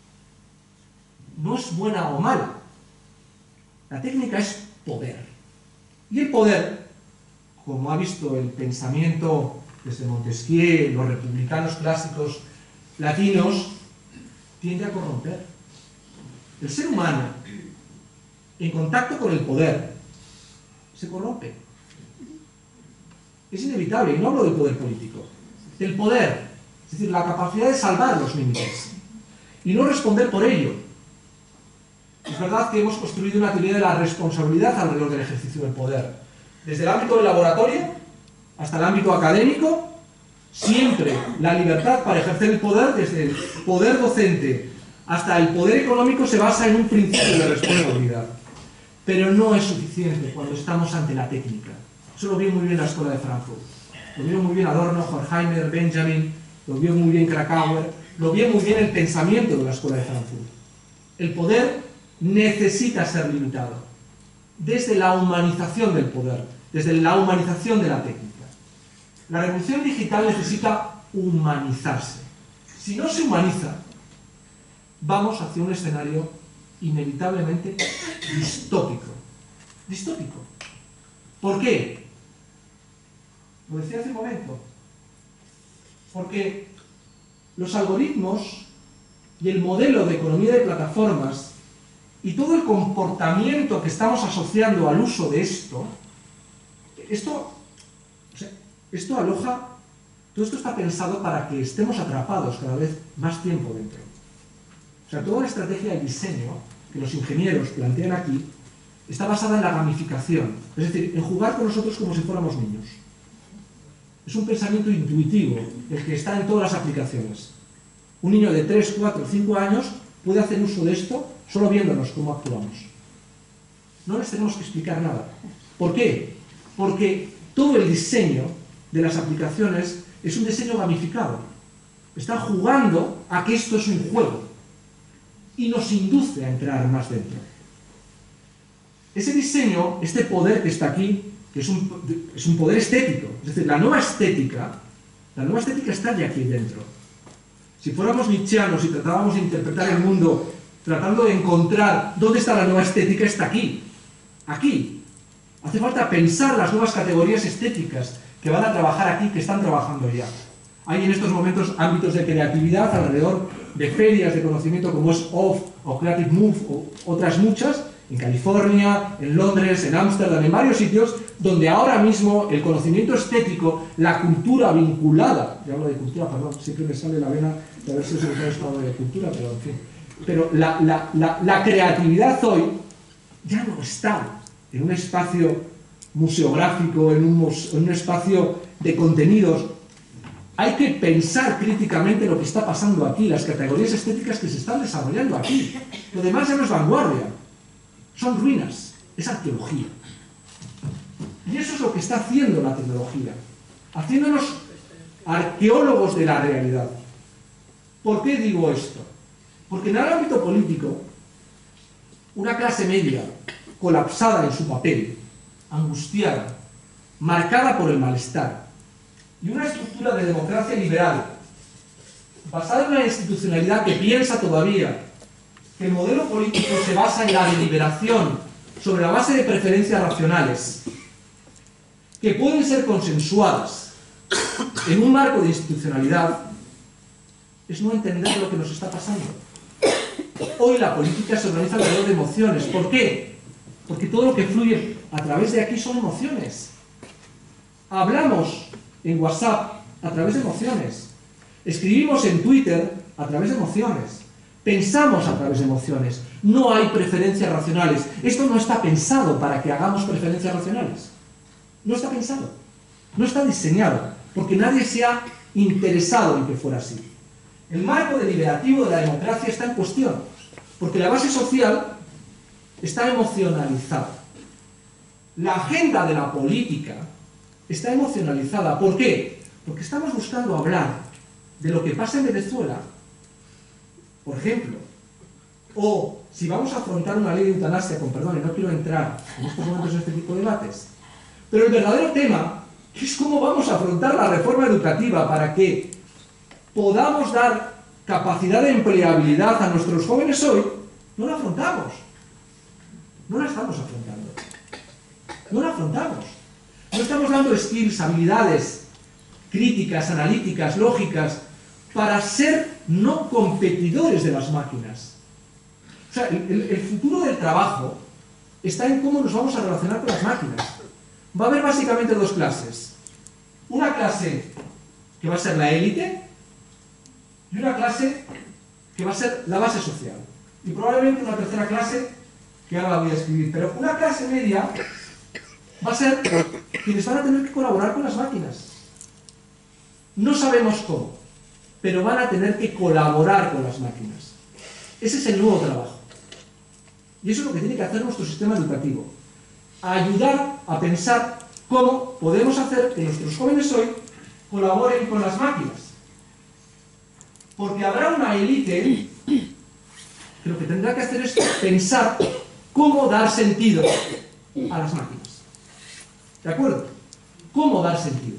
no es buena o mala, la técnica es poder. Y el poder, como ha visto el pensamiento desde Montesquieu, los republicanos clásicos latinos, tiende a corromper. El ser humano, en contacto con el poder, se corrompe. Es inevitable, y no hablo del poder político, del poder, es decir, la capacidad de salvar los límites y no responder por ello. Es verdad que hemos construido una teoría de la responsabilidad alrededor del ejercicio del poder. Desde el ámbito del laboratorio hasta el ámbito académico, siempre la libertad para ejercer el poder, desde el poder docente hasta el poder económico, se basa en un principio de responsabilidad. Pero no es suficiente cuando estamos ante la técnica. Eso lo vio muy bien la Escuela de Frankfurt. Lo vio muy bien Adorno, Horkheimer, Benjamin, lo vio muy bien Krakauer, lo vio muy bien el pensamiento de la Escuela de Frankfurt. El poder necesita ser limitado desde la humanización del poder, desde la humanización de la técnica. La revolución digital necesita humanizarse. Si no se humaniza, vamos hacia un escenario inevitablemente distópico. Distópico. ¿Por qué? Lo decía hace un momento. Porque los algoritmos y el modelo de economía de plataformas y todo el comportamiento que estamos asociando al uso de esto Esto aloja, todo esto está pensado para que estemos atrapados cada vez más tiempo dentro. O sea, toda la estrategia de diseño que los ingenieros plantean aquí está basada en la gamificación, es decir, en jugar con nosotros como si fuéramos niños. Es un pensamiento intuitivo el que está en todas las aplicaciones. Un niño de 3, 4, 5 años puede hacer uso de esto solo viéndonos cómo actuamos. No les tenemos que explicar nada. ¿Por qué? Porque todo el diseño de las aplicaciones es un diseño gamificado. Están jugando a que esto es un juego y nos induce a entrar más dentro. Ese diseño, este poder que está aquí, que es un poder estético, es decir, la nueva estética está ya aquí dentro. Si fuéramos nietzscheanos y tratábamos de interpretar el mundo tratando de encontrar dónde está la nueva estética, está aquí. Aquí. Hace falta pensar las nuevas categorías estéticas que van a trabajar aquí, que están trabajando ya. Hay en estos momentos ámbitos de creatividad alrededor de ferias de conocimiento como es OFF o Creative Move o otras muchas, en California, en Londres, en Ámsterdam, en varios sitios donde ahora mismo el conocimiento estético, la cultura vinculada, ya hablo de cultura, perdón, siempre me sale la vena de haber sido secretario de Estado de Cultura, pero en fin, pero la creatividad hoy ya no está en un espacio museográfico, en un espacio de contenidos. Hay que pensar críticamente lo que está pasando aquí, las categorías estéticas que se están desarrollando aquí. Lo demás ya no es vanguardia, son ruinas, es arqueología. Y eso es lo que está haciendo la tecnología, haciéndonos arqueólogos de la realidad. ¿Por qué digo esto? Porque en el ámbito político, una clase media colapsada en su papel, angustiada, marcada por el malestar, y una estructura de democracia liberal, basada en una institucionalidad que piensa todavía que el modelo político se basa en la deliberación sobre la base de preferencias racionales, que pueden ser consensuadas en un marco de institucionalidad, es no entender lo que nos está pasando. Hoy la política se organiza alrededor de emociones. ¿Por qué? Porque todo lo que fluye a través de aquí son emociones. Hablamos en WhatsApp a través de emociones. Escribimos en Twitter a través de emociones. Pensamos a través de emociones. No hay preferencias racionales. Esto no está pensado para que hagamos preferencias racionales. No está pensado. No está diseñado. Porque nadie se ha interesado en que fuera así. El marco deliberativo de la democracia está en cuestión. Porque la base social está emocionalizada. La agenda de la política está emocionalizada. ¿Por qué? Porque estamos buscando hablar de lo que pasa en Venezuela, por ejemplo, o si vamos a afrontar una ley de eutanasia, con perdón, y no quiero entrar en estos momentos en este tipo de debates, pero el verdadero tema es cómo vamos a afrontar la reforma educativa para que podamos dar capacidad de empleabilidad a nuestros jóvenes hoy. No la afrontamos. No la estamos afrontando. No la afrontamos. No estamos dando skills, habilidades críticas, analíticas, lógicas, para ser no competidores de las máquinas. O sea, el futuro del trabajo está en cómo nos vamos a relacionar con las máquinas. Va a haber básicamente dos clases. Una clase que va a ser la élite y una clase que va a ser la base social. Y probablemente una tercera clase que ahora la voy a escribir. Pero una clase media va a ser quienes van a tener que colaborar con las máquinas. No sabemos cómo, pero van a tener que colaborar con las máquinas. Ese es el nuevo trabajo. Y eso es lo que tiene que hacer nuestro sistema educativo. Ayudar a pensar cómo podemos hacer que nuestros jóvenes hoy colaboren con las máquinas. Porque habrá una élite que lo que tendrá que hacer es pensar cómo dar sentido a las máquinas. ¿De acuerdo? ¿Cómo dar sentido?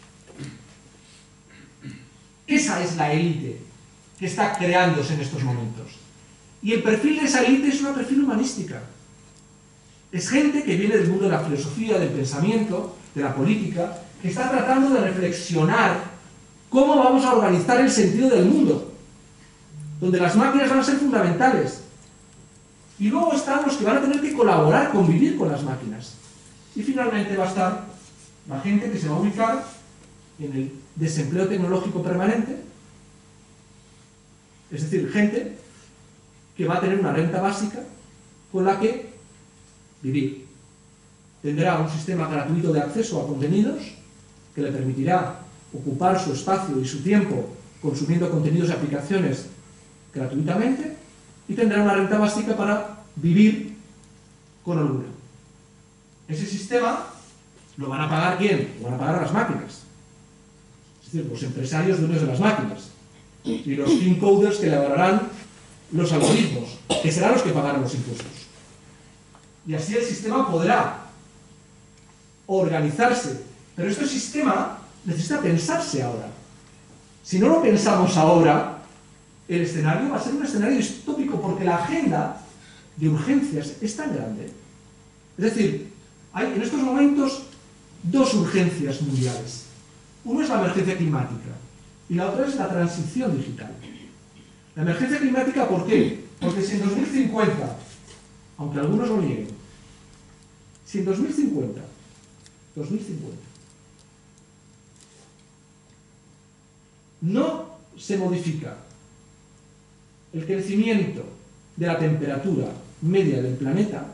Esa es la élite que está creándose en estos momentos. Y el perfil de esa élite es una perfil humanística. Es gente que viene del mundo de la filosofía, del pensamiento, de la política, que está tratando de reflexionar cómo vamos a organizar el sentido del mundo, donde las máquinas van a ser fundamentales. Y luego están los que van a tener que colaborar, convivir con las máquinas. Y finalmente va a estar la gente que se va a ubicar en el desempleo tecnológico permanente, es decir, gente que va a tener una renta básica con la que vivir. Tendrá un sistema gratuito de acceso a contenidos que le permitirá ocupar su espacio y su tiempo consumiendo contenidos y aplicaciones gratuitamente, y tendrá una renta básica para vivir con holgura. Ese sistema lo van a pagar ¿quién? Lo van a pagar las máquinas. Es decir, los empresarios dueños de las máquinas y los team coders que elaborarán los algoritmos, que serán los que pagarán los impuestos. Y así el sistema podrá organizarse. Pero este sistema necesita pensarse ahora. Si no lo pensamos ahora, el escenario va a ser un escenario distópico, porque la agenda de urgencias es tan grande. Es decir, hay en estos momentos dos urgencias mundiales. Uno es la emergencia climática y la otra es la transición digital. La emergencia climática, ¿por qué? Porque si en 2050, aunque algunos lo nieguen, si en 2050, no se modifica el crecimiento de la temperatura media del planeta,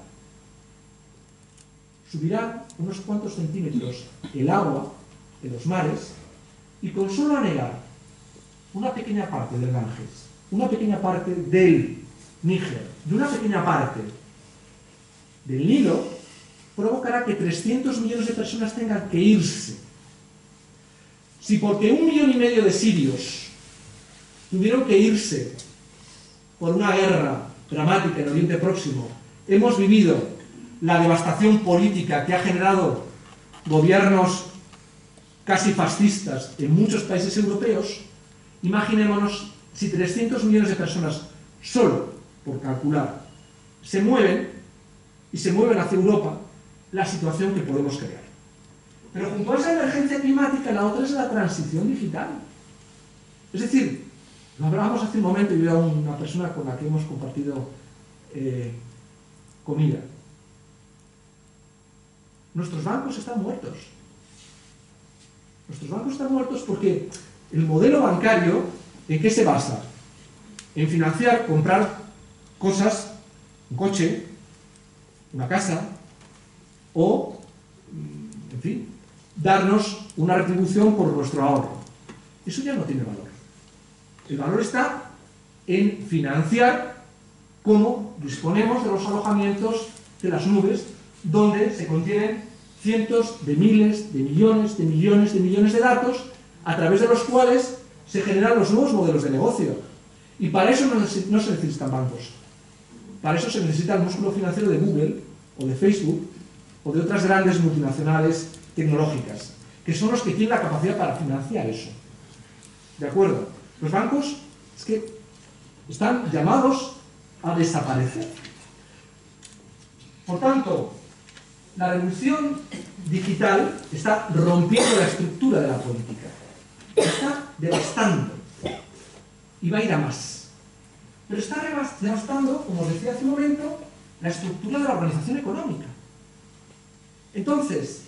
subirán unos cuantos centímetros el agua de los mares, y con solo anegar una pequeña parte del Ganges, una pequeña parte del Níger, y una pequeña parte del Nilo, provocará que 300 millones de personas tengan que irse. Si porque 1,5 millones de sirios tuvieron que irse por una guerra dramática en Oriente Próximo, hemos vivido la devastación política que ha generado gobiernos casi fascistas en muchos países europeos, imaginémonos si 300 millones de personas, solo por calcular, se mueven hacia Europa, la situación que podemos crear. Pero junto a esa emergencia climática, la otra es la transición digital. Es decir, lo hablábamos hace un momento, y yo era una persona con la que hemos compartido comida. Nuestros bancos están muertos. Nuestros bancos están muertos porque el modelo bancario, ¿en qué se basa? En financiar, comprar cosas, un coche, una casa, o, en fin, darnos una retribución por nuestro ahorro. Eso ya no tiene valor. El valor está en financiar cómo disponemos de los alojamientos de las nubes, donde se contienen cientos de miles, de millones, de millones, de millones de datos, a través de los cuales se generan los nuevos modelos de negocio. Y para eso no se necesitan bancos. Para eso se necesita el músculo financiero de Google, o de Facebook, o de otras grandes multinacionales tecnológicas, que son los que tienen la capacidad para financiar eso. ¿De acuerdo? Los bancos es que están llamados a desaparecer. Por tanto, la revolución digital está rompiendo la estructura de la política. Está devastando. Y va a ir a más. Pero está devastando, como os decía hace un momento, la estructura de la organización económica. Entonces,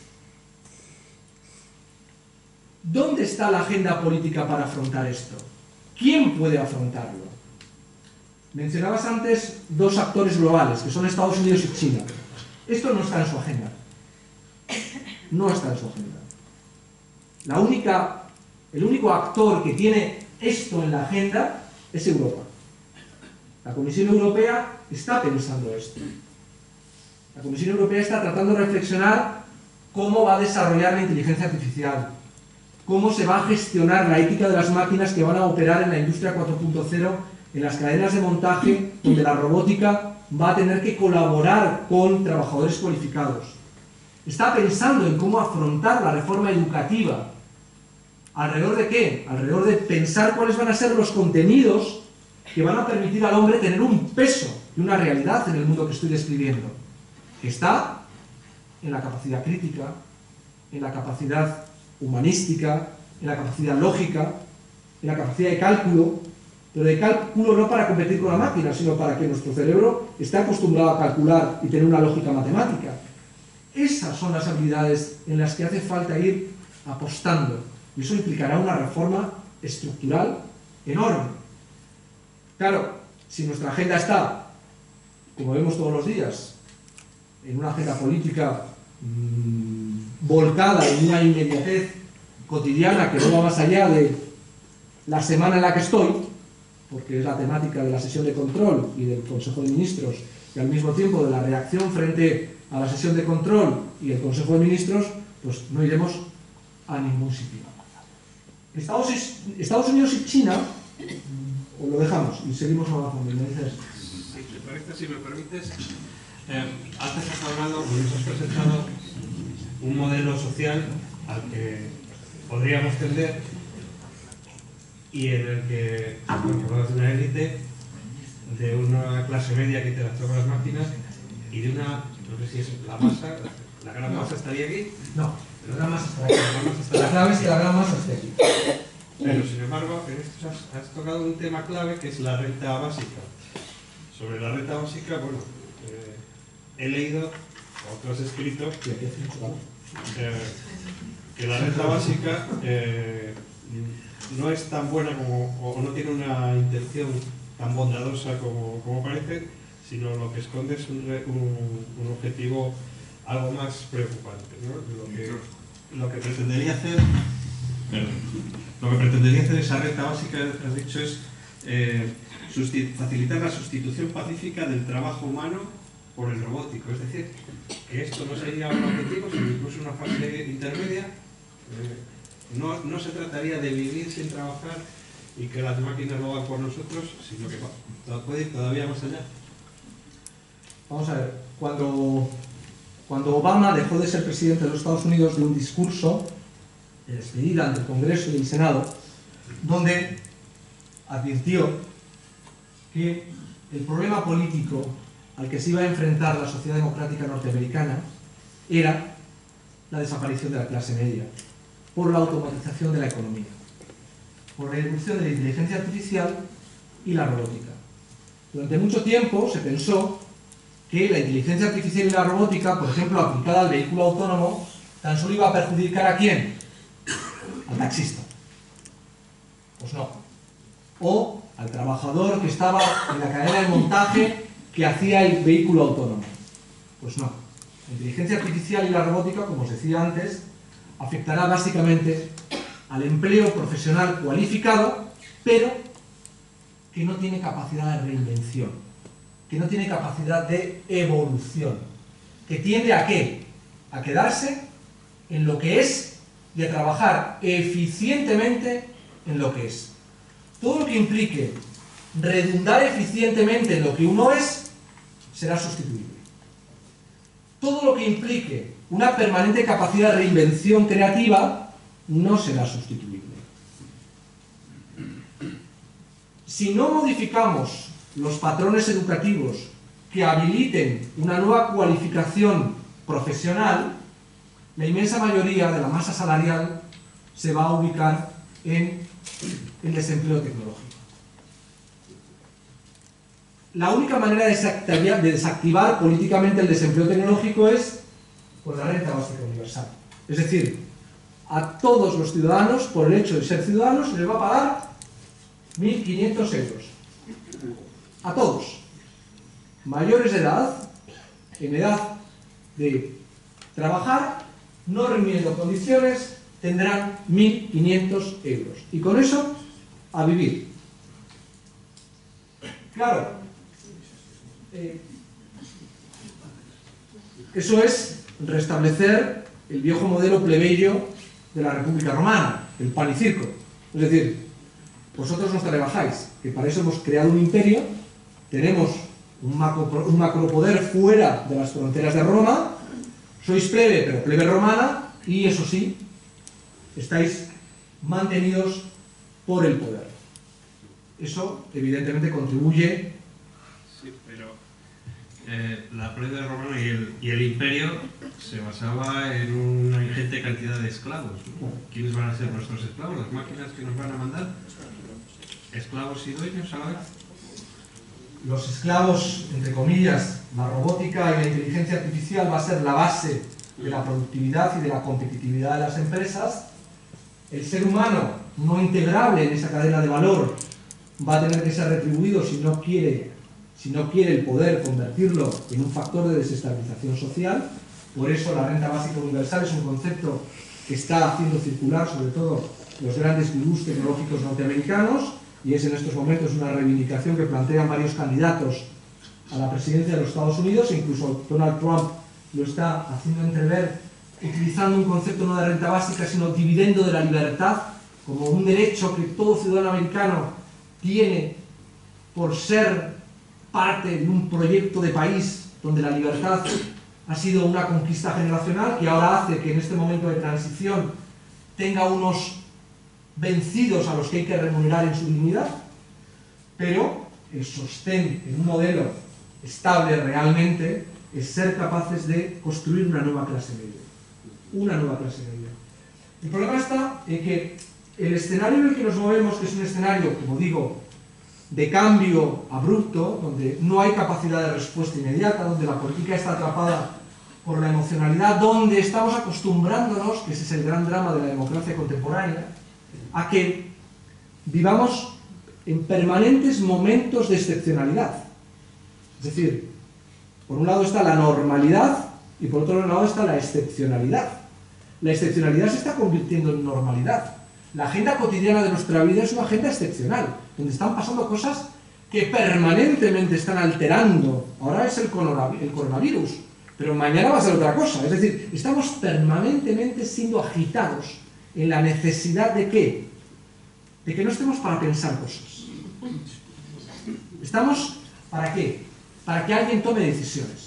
¿dónde está la agenda política para afrontar esto? ¿Quién puede afrontarlo? Mencionabas antes dos actores globales, que son Estados Unidos y China. Esto no está en su agenda. No está en su agenda. El único actor que tiene esto en la agenda es Europa. La Comisión Europea está pensando esto. La Comisión Europea está tratando de reflexionar cómo va a desarrollar la inteligencia artificial, cómo se va a gestionar la ética de las máquinas que van a operar en la industria 4.0, en las cadenas de montaje, donde la robótica va a tener que colaborar con trabajadores cualificados. Está pensando en cómo afrontar la reforma educativa. ¿Alrededor de qué? Alrededor de pensar cuáles van a ser los contenidos que van a permitir al hombre tener un peso y una realidad en el mundo que estoy describiendo. Que está en la capacidad crítica, en la capacidad humanística, en la capacidad lógica, en la capacidad de cálculo, pero de cálculo no para competir con la máquina, sino para que nuestro cerebro esté acostumbrado a calcular y tener una lógica matemática. Esas son las habilidades en las que hace falta ir apostando. Y eso implicará una reforma estructural enorme. Claro, si nuestra agenda está, como vemos todos los días, en una agenda política volcada en una inmediatez cotidiana que no va más allá de la semana en la que estoy, porque es la temática de la sesión de control y del Consejo de Ministros, y al mismo tiempo de la reacción frente a la sesión de control y el Consejo de Ministros, pues no iremos a ningún sitio. Estados Unidos y China, o lo dejamos y seguimos avanzando. Si me permites, antes has hablado, nos has presentado un modelo social al que podríamos tender y en el que formamos una élite de una clase media que interactúa con las máquinas y de una, no sé si es la masa, la gran masa estaría aquí. No, la gran masa está aquí. La clave es que la gran masa esté aquí. Pero sin embargo, en esto has tocado un tema clave que es la renta básica. Sobre la renta básica, bueno, he leído, o tú has escrito, que la renta básica no es tan buena como, o no tiene una intención tan bondadosa como parece, sino lo que esconde es un objetivo algo más preocupante, ¿no? Lo que pretendería hacer, esa renta básica, has dicho, es facilitar la sustitución pacífica del trabajo humano por el robótico. Es decir, que esto no sería un objetivo, sino incluso una fase intermedia. No se trataría de vivir sin trabajar y que las máquinas lo hagan por nosotros, sino que puede ir todavía más allá. Vamos a ver, cuando Obama dejó de ser presidente de los Estados Unidos, dio un discurso de despedida ante el Congreso y el Senado, donde advirtió que el problema político al que se iba a enfrentar la sociedad democrática norteamericana era la desaparición de la clase media, por la automatización de la economía, por la irrupción de la inteligencia artificial y la robótica. Durante mucho tiempo se pensó que la inteligencia artificial y la robótica, por ejemplo, aplicada al vehículo autónomo, tan solo iba a perjudicar ¿a quién? Al taxista. Pues no. O al trabajador que estaba en la cadena de montaje que hacía el vehículo autónomo. Pues no. La inteligencia artificial y la robótica, como os decía antes, afectará básicamente al empleo profesional cualificado, pero que no tiene capacidad de reinvención, que no tiene capacidad de evolución, que tiende ¿a qué? A quedarse en lo que es y a trabajar eficientemente en lo que es. Todo lo que implique redundar eficientemente en lo que uno es, será sustituible. Todo lo que implique una permanente capacidad de reinvención creativa, no será sustituible. Si no modificamos los patrones educativos que habiliten una nueva cualificación profesional, la inmensa mayoría de la masa salarial se va a ubicar en el desempleo tecnológico. La única manera de desactivar políticamente el desempleo tecnológico es con la renta básica universal. Es decir, a todos los ciudadanos, por el hecho de ser ciudadanos, se les va a pagar 1.500 euros. A todos. Mayores de edad, en edad de trabajar, no reuniendo condiciones, tendrán 1.500 euros. Y con eso, a vivir. Claro, eso es restablecer el viejo modelo plebeyo de la República Romana, el pan y circo. Es decir, vosotros nos trabajáis, que para eso hemos creado un imperio, tenemos un macropoder fuera de las fronteras de Roma, sois plebe, pero plebe romana, y eso sí, estáis mantenidos por el poder. Eso, evidentemente, contribuye. Sí, pero la plebe romana y el imperio se basaba en una ingente cantidad de esclavos, ¿no? ¿Quiénes van a ser nuestros esclavos? ¿Las máquinas que nos van a mandar? ¿Esclavos y dueños a la vez? Los esclavos, entre comillas, la robótica y la inteligencia artificial va a ser la base de la productividad y de la competitividad de las empresas. el ser humano no integrable en esa cadena de valor va a tener que ser retribuido si no quiere el poder convertirlo en un factor de desestabilización social. Por eso la renta básica universal es un concepto que está haciendo circular sobre todo los grandes gurús tecnológicos norteamericanos, y es en estos momentos una reivindicación que plantean varios candidatos a la presidencia de los Estados Unidos, e incluso Donald Trump lo está haciendo entrever utilizando un concepto no de renta básica, sino dividendo de la libertad, como un derecho que todo ciudadano americano tiene por ser parte de un proyecto de país donde la libertad ha sido una conquista generacional que ahora hace que en este momento de transición tenga unos vencidos a los que hay que remunerar en su dignidad, pero el sostén en un modelo estable realmente es ser capaces de construir una nueva clase media. Una nueva clase media. El problema está en que el escenario en el que nos movemos, que es un escenario, como digo, de cambio abrupto, donde no hay capacidad de respuesta inmediata, donde la política está atrapada por la emocionalidad, donde estamos acostumbrándonos, que ese es el gran drama de la democracia contemporánea, a que vivamos en permanentes momentos de excepcionalidad. Es decir, por un lado está la normalidad y por otro lado está la excepcionalidad. La excepcionalidad se está convirtiendo en normalidad. La agenda cotidiana de nuestra vida es una agenda excepcional, donde están pasando cosas que permanentemente están alterando. Ahora es el coronavirus, pero mañana va a ser otra cosa. Es decir, estamos permanentemente siendo agitados en la necesidad de ¿qué? De que no estemos para pensar cosas. Estamos ¿para qué? Para que alguien tome decisiones.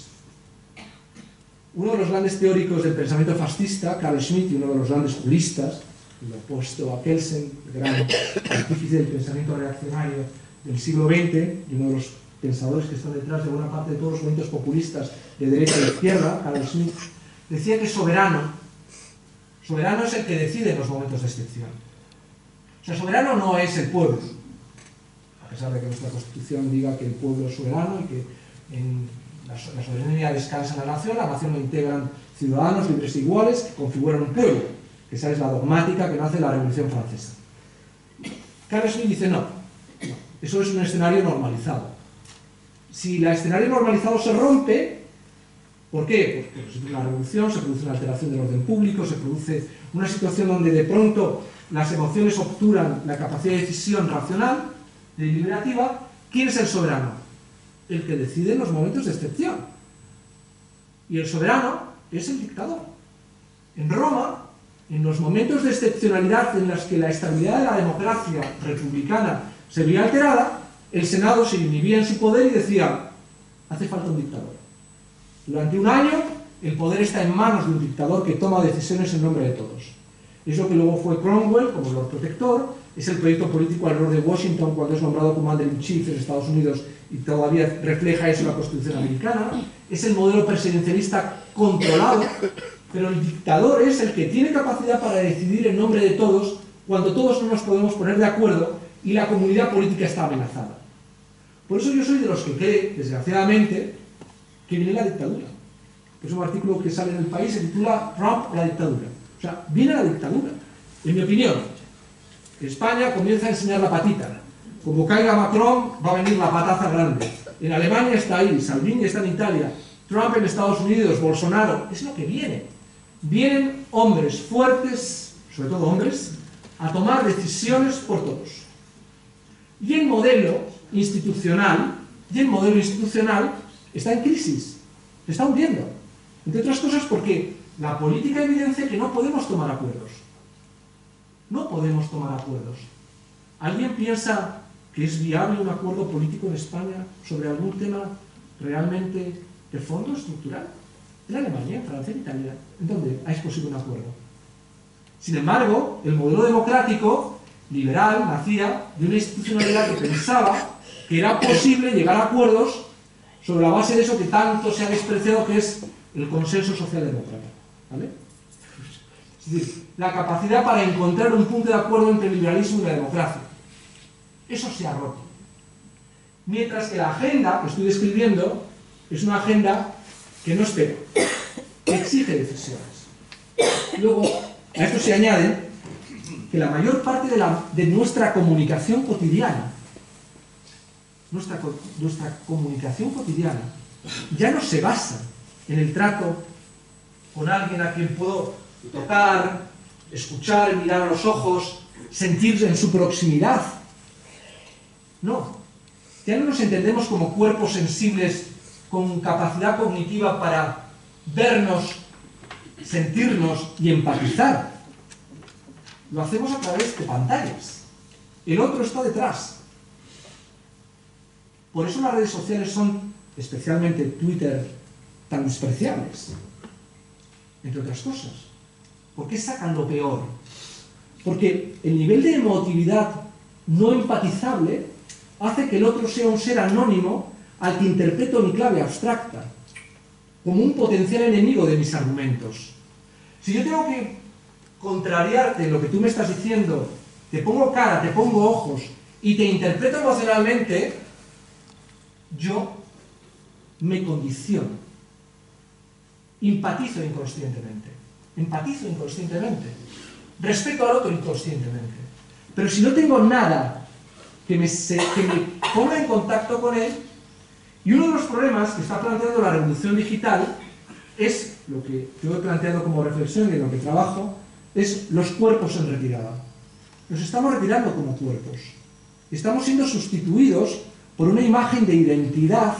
Uno de los grandes teóricos del pensamiento fascista, Carl Schmitt, y uno de los grandes juristas, lo opuesto a Kelsen, el gran artífice del pensamiento reaccionario del siglo XX, y uno de los pensadores que están detrás de buena parte de todos los movimientos populistas de derecha e izquierda, Carl Schmitt, decía que soberano es el que decide en los momentos de excepción. O sea, soberano no es el pueblo, a pesar de que nuestra Constitución diga que el pueblo es soberano y que en la soberanía descansa en la nación lo integran ciudadanos libres e iguales que configuran un pueblo, que esa es la dogmática que nace de la Revolución Francesa. Carl Schmitt dice no, eso es un escenario normalizado. Si el escenario normalizado se rompe, ¿por qué? Porque se produce una revolución, se produce una alteración del orden público, se produce una situación donde de pronto las emociones obturan la capacidad de decisión racional, deliberativa. ¿Quién es el soberano? El que decide en los momentos de excepción. Y el soberano es el dictador. En Roma, en los momentos de excepcionalidad en los que la estabilidad de la democracia republicana se veía alterada, el Senado se inhibía en su poder y decía, hace falta un dictador. Durante un año, el poder está en manos de un dictador que toma decisiones en nombre de todos. Es lo que luego fue Cromwell como Lord Protector, es el proyecto político alrededor de Washington cuando es nombrado Commander-in-Chief en Estados Unidos y todavía refleja eso en la Constitución americana, es el modelo presidencialista controlado, pero el dictador es el que tiene capacidad para decidir en nombre de todos cuando todos no nos podemos poner de acuerdo y la comunidad política está amenazada. Por eso yo soy de los que cree, desgraciadamente, que viene la dictadura. Es un artículo que sale en El País, se titula Trump o la dictadura. O sea, viene la dictadura. En mi opinión, España comienza a enseñar la patita. Como caiga Macron, va a venir la pataza grande. En Alemania está ahí, Salvini está en Italia, Trump en Estados Unidos, Bolsonaro. Es lo que viene. Vienen hombres fuertes, sobre todo hombres, a tomar decisiones por todos. Y el modelo institucional está en crisis, se está hundiendo. Entre otras cosas porque la política evidencia que no podemos tomar acuerdos. No podemos tomar acuerdos. ¿Alguien piensa que es viable un acuerdo político en España sobre algún tema realmente de fondo estructural? En Alemania, en Francia, en Italia, ¿en dónde es posible un acuerdo? Sin embargo, el modelo democrático liberal nacía de una institucionalidad que pensaba que era posible llegar a acuerdos sobre la base de eso que tanto se ha despreciado, que es el consenso socialdemócrata. ¿Vale? Es decir, la capacidad para encontrar un punto de acuerdo entre el liberalismo y la democracia. Eso se ha roto. Mientras que la agenda que estoy describiendo es una agenda que no espera, que exige decisiones. Luego, a esto se añade que la mayor parte de nuestra comunicación cotidiana, nuestra comunicación cotidiana, ya no se basa en el trato con alguien a quien puedo tocar, escuchar, mirar a los ojos, sentir en su proximidad. No, ya no nos entendemos como cuerpos sensibles con capacidad cognitiva para vernos, sentirnos y empatizar. Lo hacemos a través de pantallas. El otro está detrás. Por eso las redes sociales son, especialmente Twitter, tan despreciables. Entre otras cosas. ¿Por qué sacan lo peor? Porque el nivel de emotividad no empatizable hace que el otro sea un ser anónimo al que interpreto mi clave abstracta, como un potencial enemigo de mis argumentos. Si yo tengo que contrariarte lo que tú me estás diciendo, te pongo cara, te pongo ojos y te interpreto emocionalmente, yo me condiciono. Empatizo inconscientemente. Respeto al otro inconscientemente. Pero si no tengo nada que me ponga en contacto con él, y uno de los problemas que está planteando la revolución digital es, lo que yo he planteado como reflexión y en lo que trabajo, es los cuerpos en retirada. Nos estamos retirando como cuerpos. Estamos siendo sustituidos por una imagen de identidad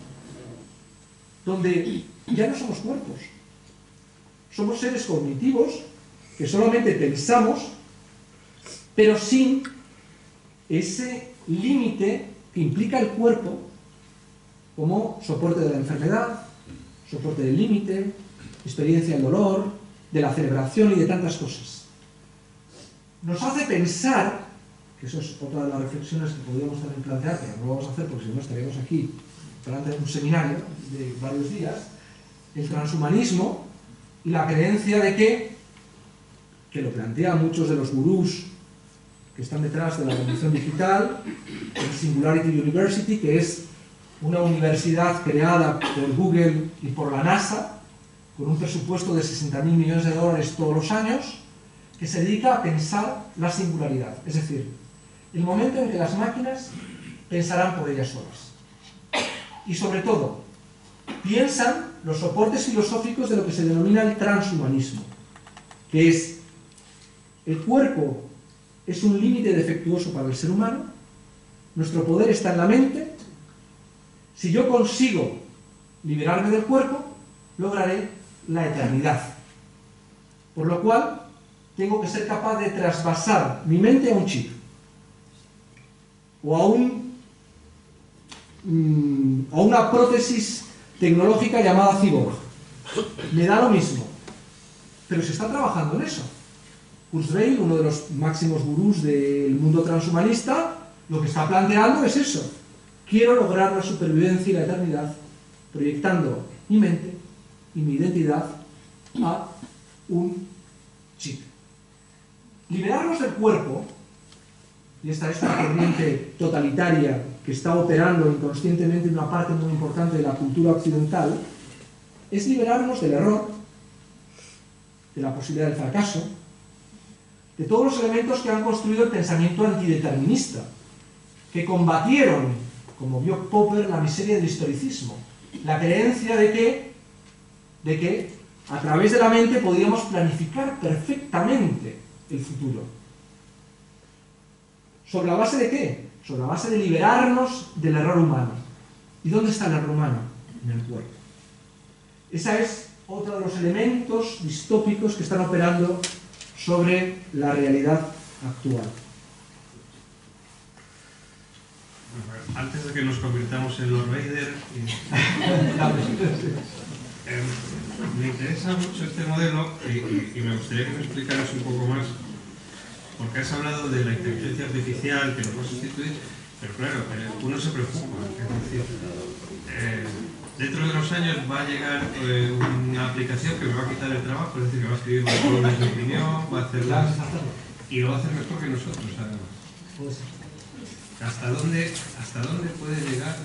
donde ya no somos cuerpos. Somos seres cognitivos que solamente pensamos, pero sin ese límite que implica el cuerpo como soporte de la enfermedad, soporte del límite, experiencia del dolor, de la celebración y de tantas cosas. Nos hace pensar, que eso es otra de las reflexiones que podríamos también plantear, pero no lo vamos a hacer porque si no estaríamos aquí delante de un seminario de varios días, el transhumanismo y la creencia de que lo plantean muchos de los gurús que están detrás de la revolución digital, el Singularity University, que es una universidad creada por Google y por la NASA, con un presupuesto de 60.000 millones de dólares todos los años, que se dedica a pensar la singularidad, es decir, el momento en que las máquinas pensarán por ellas solas. Y sobre todo, piensan los soportes filosóficos de lo que se denomina el transhumanismo, que es el cuerpo es un límite defectuoso para el ser humano, nuestro poder está en la mente, si yo consigo liberarme del cuerpo, lograré la eternidad. Por lo cual, tengo que ser capaz de trasvasar mi mente a un chip, o a una prótesis tecnológica llamada cyborg. Me da lo mismo. Pero se está trabajando en eso. Kurzweil, uno de los máximos gurús del mundo transhumanista, lo que está planteando es eso. Quiero lograr la supervivencia y la eternidad proyectando mi mente y mi identidad a un chip. Liberarnos del cuerpo, y esta es una corriente totalitaria que está operando inconscientemente en una parte muy importante de la cultura occidental, es liberarnos del error, de la posibilidad del fracaso, de todos los elementos que han construido el pensamiento antideterminista, que combatieron, como vio Popper, la miseria del historicismo, la creencia de que a través de la mente podíamos planificar perfectamente el futuro. ¿Sobre la base de qué? Sobre la base de liberarnos del error humano. ¿Y dónde está el error humano? En el cuerpo. Esa es otro de los elementos distópicos que están operando sobre la realidad actual. Antes de que nos convirtamos en Lord Vader, me interesa mucho este modelo y me gustaría que me explicaras un poco más, porque has hablado de la inteligencia artificial que nos va a sustituir, pero claro, uno se preocupa, es decir, dentro de unos años va a llegar una aplicación que me va a quitar el trabajo, es decir, que va a escribir las columnas de opinión, va a hacerlas y lo va a hacer mejor que nosotros, además. ¿Hasta dónde puede llegar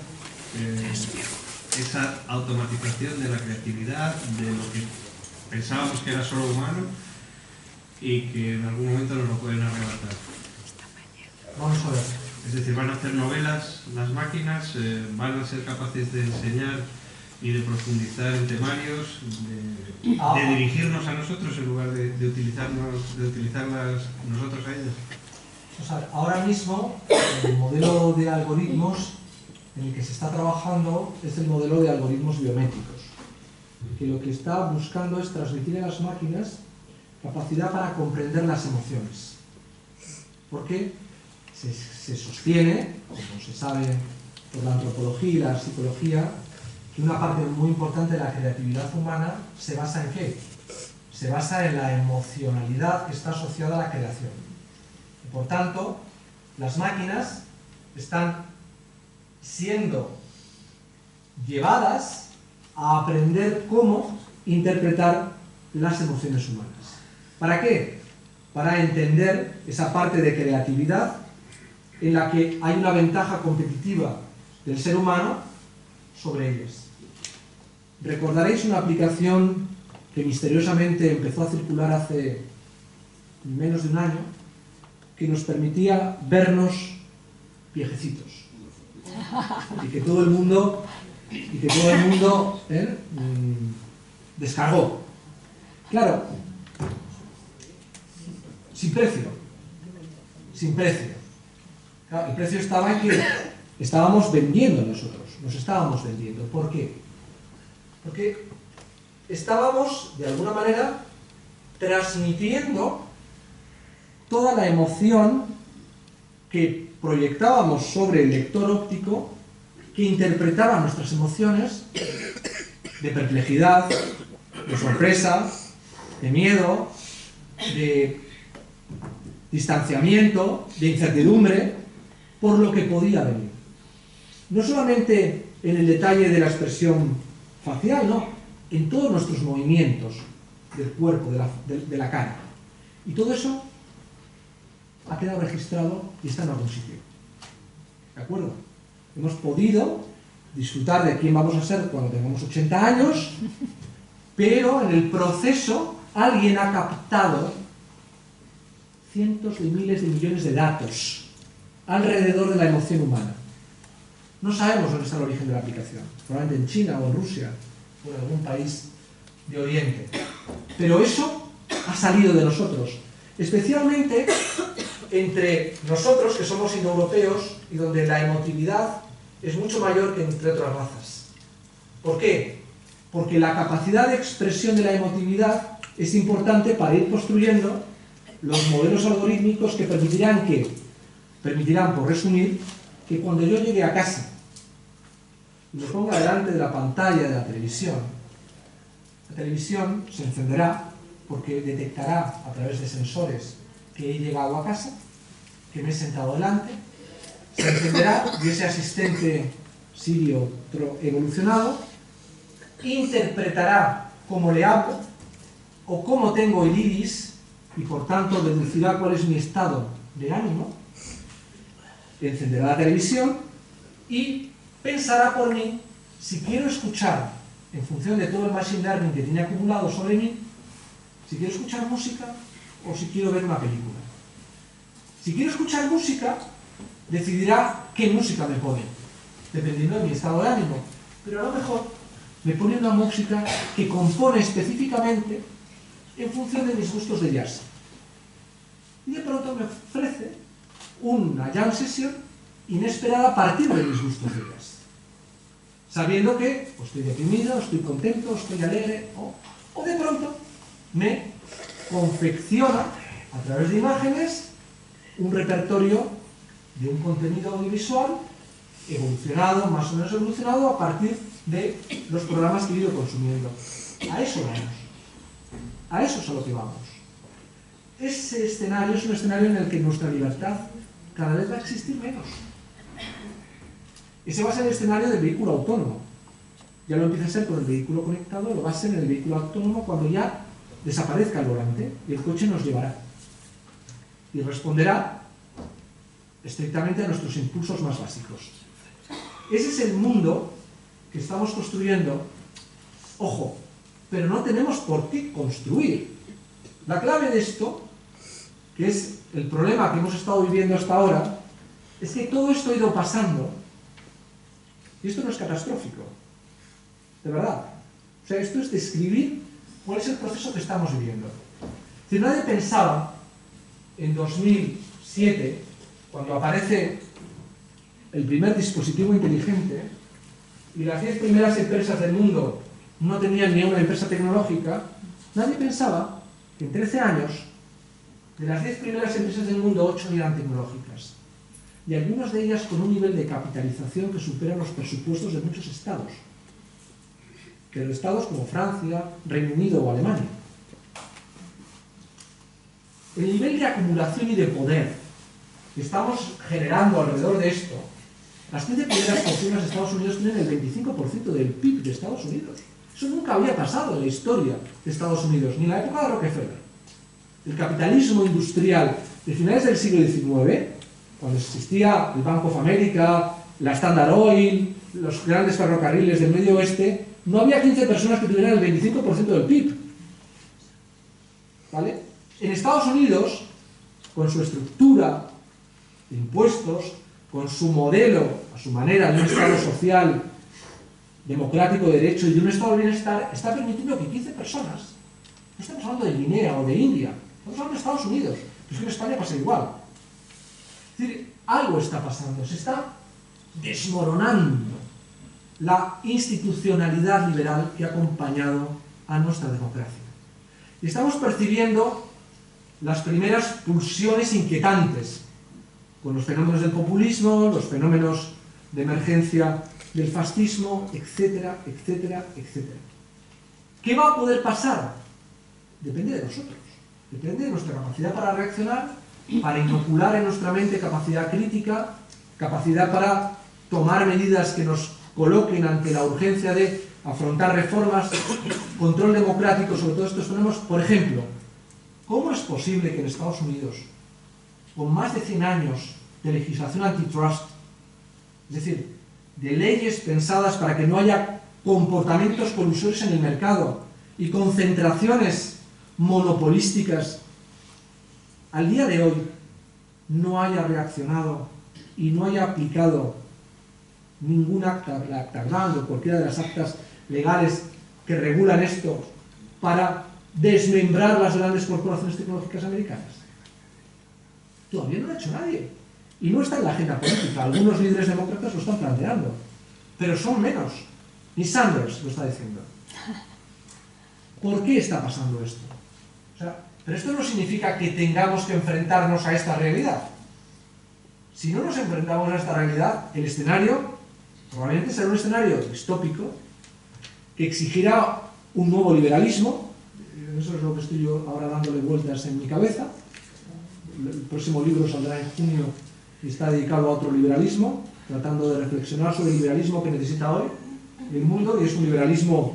esa automatización de la creatividad, de lo que pensábamos que era solo humano? y que en algún momento nos lo pueden arrebatar. Vamos a ver. Es decir, van a hacer novelas las máquinas, van a ser capaces de enseñar y de profundizar en temarios, de dirigirnos a nosotros en lugar de utilizarlas nosotros a ellas. O sea, ahora mismo el modelo de algoritmos en el que se está trabajando es el modelo de algoritmos biométricos, que lo que está buscando es transmitir a las máquinas capacidad para comprender las emociones. Porque se sostiene, como se sabe por la antropología y la psicología, que una parte muy importante de la creatividad humana se basa en ¿qué? Se basa en la emocionalidad que está asociada a la creación. Y por tanto, las máquinas están siendo llevadas a aprender cómo interpretar las emociones humanas. ¿Para qué? Para entender esa parte de creatividad en la que hay una ventaja competitiva del ser humano sobre ellas. Recordaréis una aplicación que misteriosamente empezó a circular hace menos de un año, que nos permitía vernos viejecitos. Y que todo el mundo descargó. Claro, sin precio. Sin precio. Claro, el precio estaba en que estábamos vendiendo nosotros. Nos estábamos vendiendo. ¿Por qué? Porque estábamos, de alguna manera, transmitiendo toda la emoción que proyectábamos sobre el lector óptico, que interpretaba nuestras emociones de perplejidad, de sorpresa, de miedo, de distanciamiento, de incertidumbre, por lo que podía venir. No solamente en el detalle de la expresión facial, no, en todos nuestros movimientos del cuerpo, de la cara. Y todo eso ha quedado registrado y está en algún sitio. ¿De acuerdo? Hemos podido disfrutar de quién vamos a ser cuando tengamos 80 años, pero en el proceso alguien ha captado cientos de miles de millones de datos alrededor de la emoción humana. No sabemos dónde está el origen de la aplicación, probablemente en China o en Rusia o en algún país de Oriente. Pero eso ha salido de nosotros, especialmente entre nosotros, que somos indoeuropeos y donde la emotividad es mucho mayor que entre otras razas. ¿Por qué? Porque la capacidad de expresión de la emotividad es importante para ir construyendo los modelos algorítmicos que permitirán, por resumir, que cuando yo llegue a casa y me ponga delante de la pantalla de la televisión se encenderá porque detectará a través de sensores que he llegado a casa, que me he sentado delante, se encenderá y ese asistente Sirio evolucionado interpretará cómo le hablo o cómo tengo el iris y por tanto deducirá cuál es mi estado de ánimo, encenderá la televisión y pensará por mí si quiero escuchar, en función de todo el machine learning que tiene acumulado sobre mí, si quiero escuchar música o si quiero ver una película. Si quiero escuchar música, decidirá qué música me pone, dependiendo de mi estado de ánimo. Pero a lo mejor me pone una música que compone específicamente en función de mis gustos de jazz. Y de pronto me ofrece una jam session inesperada a partir de mis gustos de jazz. Sabiendo que estoy deprimido, estoy contento, estoy alegre, o de pronto me confecciona a través de imágenes un repertorio de un contenido audiovisual evolucionado, más o menos evolucionado, a partir de los programas que he ido consumiendo. A eso vamos. A eso es a lo que vamos. Ese escenario es un escenario en el que nuestra libertad cada vez va a existir menos. Ese va a ser el escenario del vehículo autónomo. Ya lo empieza a ser con el vehículo conectado, lo va a ser en el vehículo autónomo cuando ya desaparezca el volante y el coche nos llevará. Y responderá estrictamente a nuestros impulsos más básicos. Ese es el mundo que estamos construyendo. Ojo, pero no tenemos por qué construir. La clave de esto que es el problema que hemos estado viviendo hasta ahora, es que todo esto ha ido pasando, y esto no es catastrófico, de verdad. O sea, esto es describir cuál es el proceso que estamos viviendo. Si nadie pensaba en 2007, cuando aparece el primer dispositivo inteligente y las 10 primeras empresas del mundo no tenían ni una empresa tecnológica, nadie pensaba que en 13 años, de las 10 primeras empresas del mundo, 8 no eran tecnológicas. Y algunas de ellas con un nivel de capitalización que supera los presupuestos de muchos estados. Pero estados como Francia, Reino Unido o Alemania. El nivel de acumulación y de poder que estamos generando alrededor de esto, las 15 primeras fortunas de Estados Unidos tienen el 25% del PIB de Estados Unidos. Eso nunca había pasado en la historia de Estados Unidos, ni en la época de Rockefeller. El capitalismo industrial de finales del siglo XIX, cuando existía el Bank of America, la Standard Oil, los grandes ferrocarriles del Medio Oeste, no había 15 personas que tuvieran el 25% del PIB. ¿Vale? En Estados Unidos, con su estructura de impuestos, con su modelo, a su manera, de un Estado social, democrático, de derecho y de un Estado de bienestar, está permitiendo que 15 personas, no estamos hablando de Guinea o de India, estamos hablando de Estados Unidos, pero es que en España pasa igual. Es decir, algo está pasando, se está desmoronando la institucionalidad liberal que ha acompañado a nuestra democracia. Y estamos percibiendo las primeras pulsiones inquietantes con los fenómenos del populismo, los fenómenos de emergencia del fascismo, etcétera, etcétera, etcétera. ¿Qué va a poder pasar? Depende de nosotros. Depende de nuestra capacidad para reaccionar, para inocular en nuestra mente capacidad crítica, capacidad para tomar medidas que nos coloquen ante la urgencia de afrontar reformas, control democrático sobre todos estos fenómenos. Por ejemplo, ¿cómo es posible que en Estados Unidos, con más de 100 años de legislación antitrust, es decir, de leyes pensadas para que no haya comportamientos colusorios en el mercado y concentraciones monopolísticas, al día de hoy no haya reaccionado y no haya aplicado ningún acta, la Acta Grant o cualquiera de las actas legales que regulan esto para desmembrar las grandes corporaciones tecnológicas americanas? Todavía no lo ha hecho nadie. Y no está en la agenda política. Algunos líderes demócratas lo están planteando. Pero son menos. Ni Sanders lo está diciendo. ¿Por qué está pasando esto? O sea, pero esto no significa que tengamos que enfrentarnos a esta realidad. Si no nos enfrentamos a esta realidad, el escenario probablemente será un escenario distópico que exigirá un nuevo liberalismo. Eso es lo que estoy yo ahora dándole vueltas en mi cabeza. El próximo libro saldrá en junio y está dedicado a otro liberalismo, tratando de reflexionar sobre el liberalismo que necesita hoy el mundo, y es un liberalismo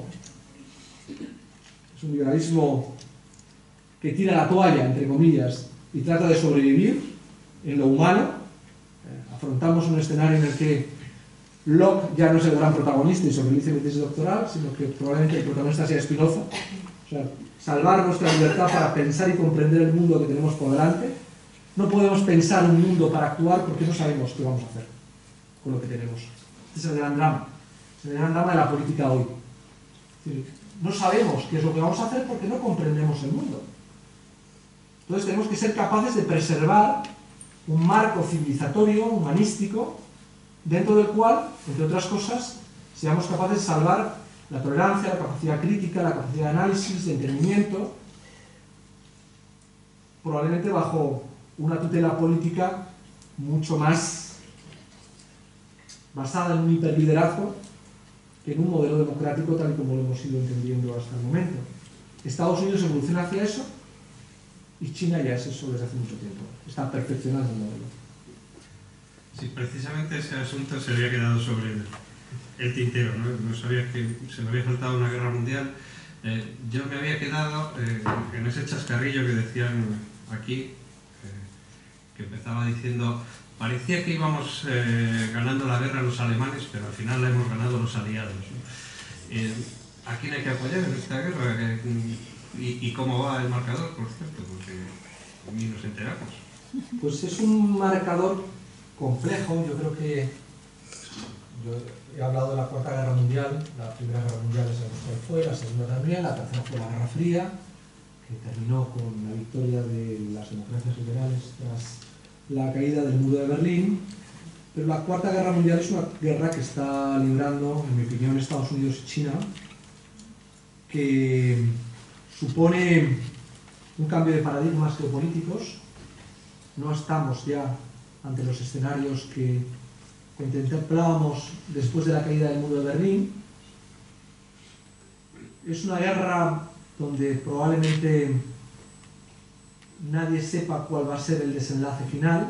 que tira la toalla, entre comillas, y trata de sobrevivir en lo humano. Afrontamos un escenario en el que Locke ya no es el gran protagonista y sobrevive mi tesis doctoral, sino que probablemente el protagonista sea Spinoza. O sea, salvar nuestra libertad para pensar y comprender el mundo que tenemos por delante. No podemos pensar un mundo para actuar porque no sabemos qué vamos a hacer con lo que tenemos. Este es el gran drama. Es el gran drama de la política hoy. Es decir, no sabemos qué es lo que vamos a hacer porque no comprendemos el mundo. Entonces tenemos que ser capaces de preservar un marco civilizatorio, humanístico, dentro del cual, entre otras cosas, seamos capaces de salvar la tolerancia, la capacidad crítica, la capacidad de análisis, de entendimiento, probablemente bajo una tutela política mucho más basada en un hiperliderazgo que en un modelo democrático tal y como lo hemos ido entendiendo hasta el momento. Estados Unidos evoluciona hacia eso y China ya es eso desde hace mucho tiempo. Está perfeccionando el modelo. Sí, precisamente ese asunto se había quedado sobre el tintero, ¿no? No sabía que se me había saltado una guerra mundial. Yo me había quedado en ese chascarrillo que decían aquí, que empezaba diciendo, parecía que íbamos ganando la guerra los alemanes, pero al final la hemos ganado los aliados, ¿no? ¿A quién hay que apoyar en esta guerra? ¿Y cómo va el marcador, por cierto? Porque Ni nos enteramos. Pues es un marcador complejo. Yo creo que yo he hablado de la Cuarta Guerra Mundial. La Primera Guerra Mundial es cuál fue, la Segunda también, la tercera fue la Guerra Fría, que terminó con la victoria de las democracias liberales tras la caída del muro de Berlín. Pero la Cuarta Guerra Mundial es una guerra que está librando, en mi opinión, Estados Unidos y China, que supone un cambio de paradigmas geopolíticos. No estamos ya ante los escenarios que contemplábamos después de la caída del muro de Berlín. Es una guerra donde probablemente nadie sepa cuál va a ser el desenlace final.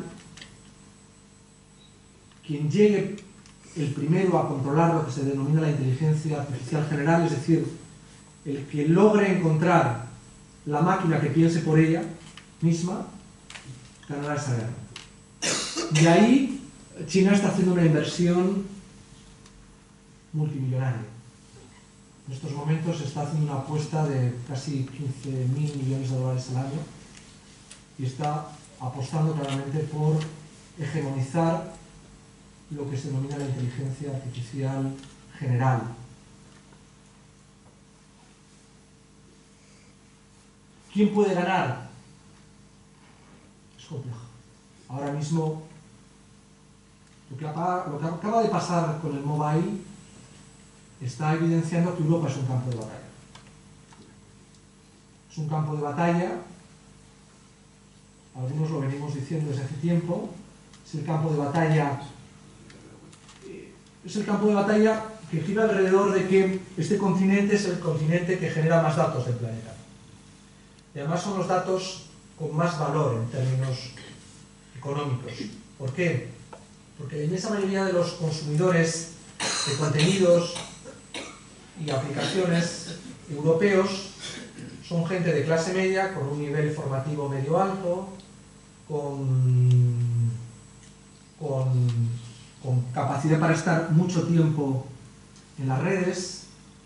Quien llegue el primero a controlar lo que se denomina la inteligencia artificial general, es decir, el que logre encontrar la máquina que piense por ella misma, ganará esa guerra. Y ahí China está haciendo una inversión multimillonaria. En estos momentos se está haciendo una apuesta de casi 15.000 millones de dólares al año y está apostando claramente por hegemonizar lo que se denomina la inteligencia artificial general. ¿Quién puede ganar? Es complejo. Ahora mismo, lo que acaba de pasar con el mobile está evidenciando que Europa es un campo de batalla. Es un campo de batalla, algunos lo venimos diciendo desde hace tiempo, es el campo de batalla que gira alrededor de que este continente es el continente que genera más datos del planeta. Y además son los datos con más valor en términos económicos. ¿Por qué? Porque la inmensa mayoría de los consumidores de contenidos y aplicaciones europeos son gente de clase media, con un nivel formativo medio alto, con capacidad para estar mucho tiempo en las redes,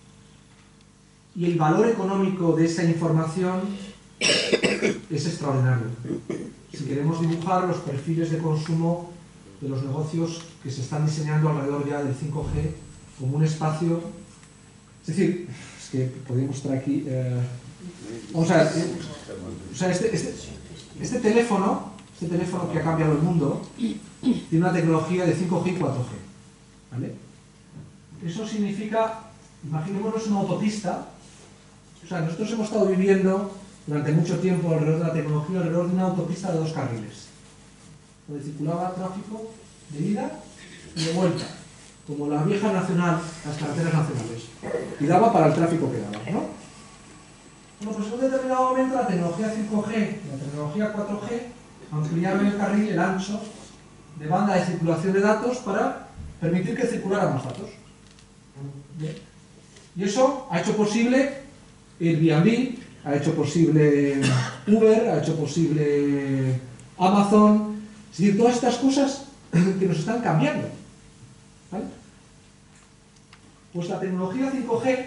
y el valor económico de esa información es extraordinario. Si queremos dibujar los perfiles de consumo de los negocios que se están diseñando alrededor ya del 5G como un espacio, es decir, es que podríamos estar aquí, vamos a ver, o sea, este teléfono que ha cambiado el mundo tiene una tecnología de 5G y 4G, ¿vale? Eso significa, imaginémonos una autopista. O sea, nosotros hemos estado viviendo durante mucho tiempo alrededor de la tecnología, alrededor de una autopista de 2 carriles, donde circulaba tráfico de ida y de vuelta, como la vieja nacional, las carreteras nacionales, y daba para el tráfico que daba, ¿no? Bueno, pues en un determinado momento la tecnología 5G y la tecnología 4G ampliaron el carril, el ancho de banda de circulación de datos para permitir que circularan más datos. ¿Bien? Y eso ha hecho posible Airbnb, ha hecho posible Uber, ha hecho posible Amazon, es decir, todas estas cosas que nos están cambiando, ¿vale? Pues la tecnología 5G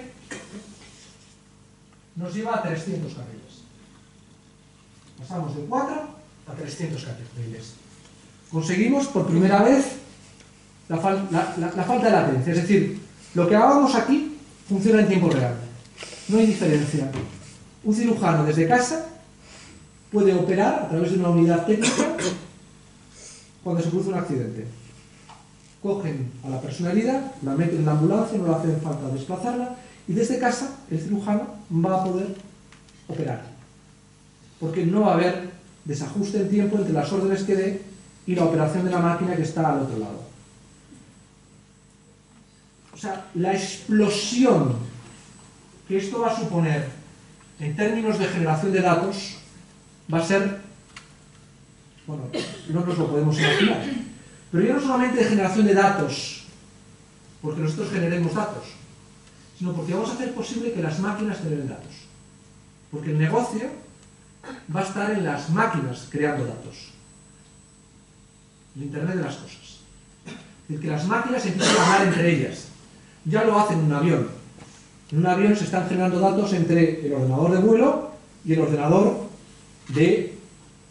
nos lleva a 300 carriles. Pasamos de 4 a 300 carriles. Conseguimos por primera vez la falta de latencia, es decir, lo que hagamos aquí funciona en tiempo real. No hay diferencia. Un cirujano desde casa puede operar a través de una unidad técnica cuando se produce un accidente. Cogen a la persona herida, la meten en la ambulancia, no le hace falta desplazarla, y desde casa el cirujano va a poder operar. Porque no va a haber desajuste en tiempo entre las órdenes que dé y la operación de la máquina que está al otro lado. O sea, la explosión que esto va a suponer en términos de generación de datos va a ser, bueno, no nos lo podemos imaginar, pero ya no solamente de generación de datos, porque nosotros generemos datos, sino porque vamos a hacer posible que las máquinas generen datos, porque el negocio va a estar en las máquinas creando datos, el Internet de las cosas, es decir, que las máquinas empiezan a hablar entre ellas. Ya lo hacen en un avión. En un avión se están generando datos entre el ordenador de vuelo y el ordenador de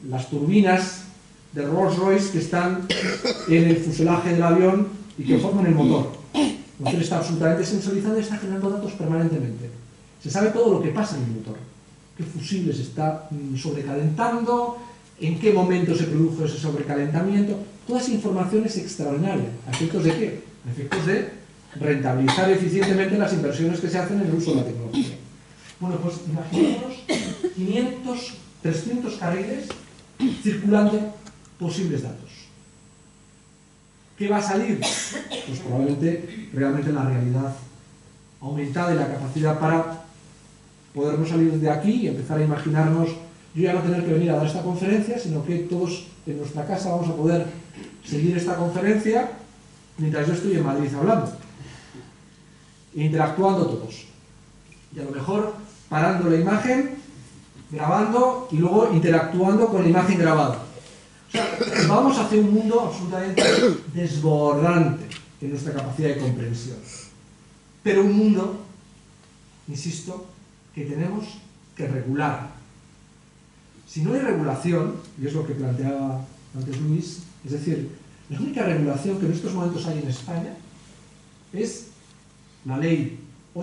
las turbinas de Rolls-Royce que están en el fuselaje del avión y que forman el motor. El motor está absolutamente sensorizado y está generando datos permanentemente. Se sabe todo lo que pasa en el motor, qué fusible se está sobrecalentando, en qué momento se produjo ese sobrecalentamiento. Toda esa información es extraordinaria. ¿A efectos de qué? A efectos de rentabilizar eficientemente las inversiones que se hacen en el uso de la tecnología. Bueno, pues imaginémonos 500, 300 carriles circulando posibles datos. ¿Qué va a salir? Pues probablemente realmente la realidad aumentada y la capacidad para podernos salir de aquí y empezar a imaginarnos, yo ya no tener que venir a dar esta conferencia, sino que todos en nuestra casa vamos a poder seguir esta conferencia mientras yo estoy en Madrid hablando, interactuando todos. Y a lo mejor parando la imagen, grabando y luego interactuando con la imagen grabada. O sea, vamos hacia un mundo absolutamente desbordante en nuestra capacidad de comprensión. Pero un mundo, insisto, que tenemos que regular. Si no hay regulación, y es lo que planteaba antes Luis, es decir, la única regulación que en estos momentos hay en España es la ley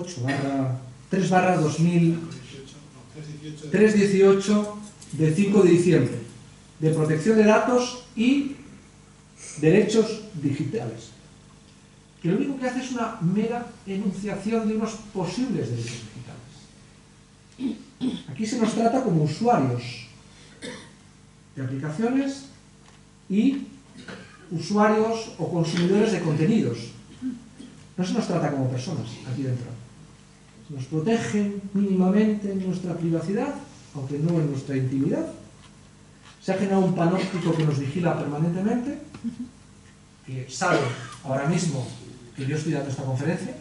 3/18 de 5 de diciembre de protección de datos y derechos digitales, que lo único que hace es una mera enunciación de unos posibles derechos digitales. Aquí se nos trata como usuarios de aplicaciones y usuarios o consumidores de contenidos. No se nos trata como personas aquí dentro. Se nos protege mínimamente nuestra privacidad, aunque no en nuestra intimidad. Se ha generado un panóptico que nos vigila permanentemente, que sabe ahora mismo que yo estoy dando esta conferencia,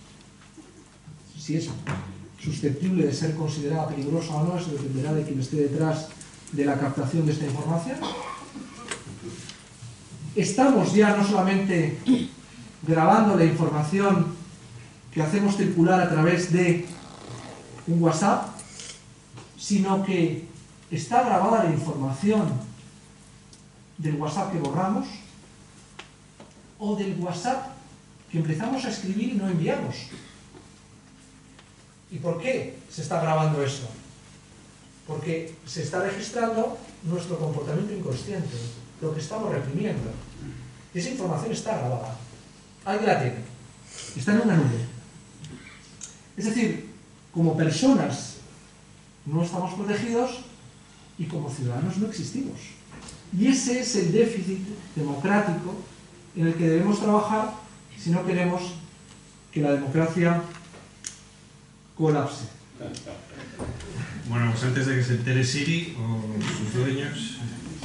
si es susceptible de ser considerada peligrosa o no, eso dependerá de quien esté detrás de la captación de esta información. Estamos ya no solamente grabando la información que hacemos circular a través de un WhatsApp, sino que está grabada la información del WhatsApp que borramos o del WhatsApp que empezamos a escribir y no enviamos. ¿Y por qué se está grabando eso? Porque se está registrando nuestro comportamiento inconsciente, lo que estamos reprimiendo. Esa información está grabada. Alguien la tiene. Está en una nube. Es decir, como personas no estamos protegidos y como ciudadanos no existimos. Y ese es el déficit democrático en el que debemos trabajar si no queremos que la democracia colapse. Bueno, pues antes de que se entere Siri o sus dueños,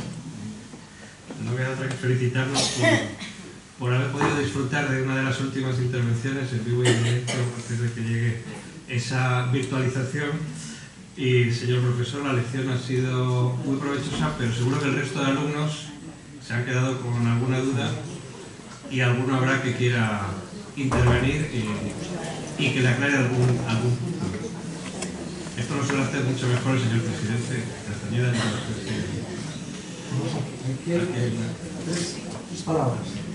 no queda otra que felicitarnos por haber podido disfrutar de una de las últimas intervenciones en vivo y en directo antes de que llegue esa virtualización. Y, señor profesor, la lección ha sido muy provechosa, pero seguro que el resto de alumnos se han quedado con alguna duda y alguno habrá que quiera intervenir y que le aclare algún punto. Esto lo suele hacer mucho mejor el señor presidente Castañeda. Tres palabras.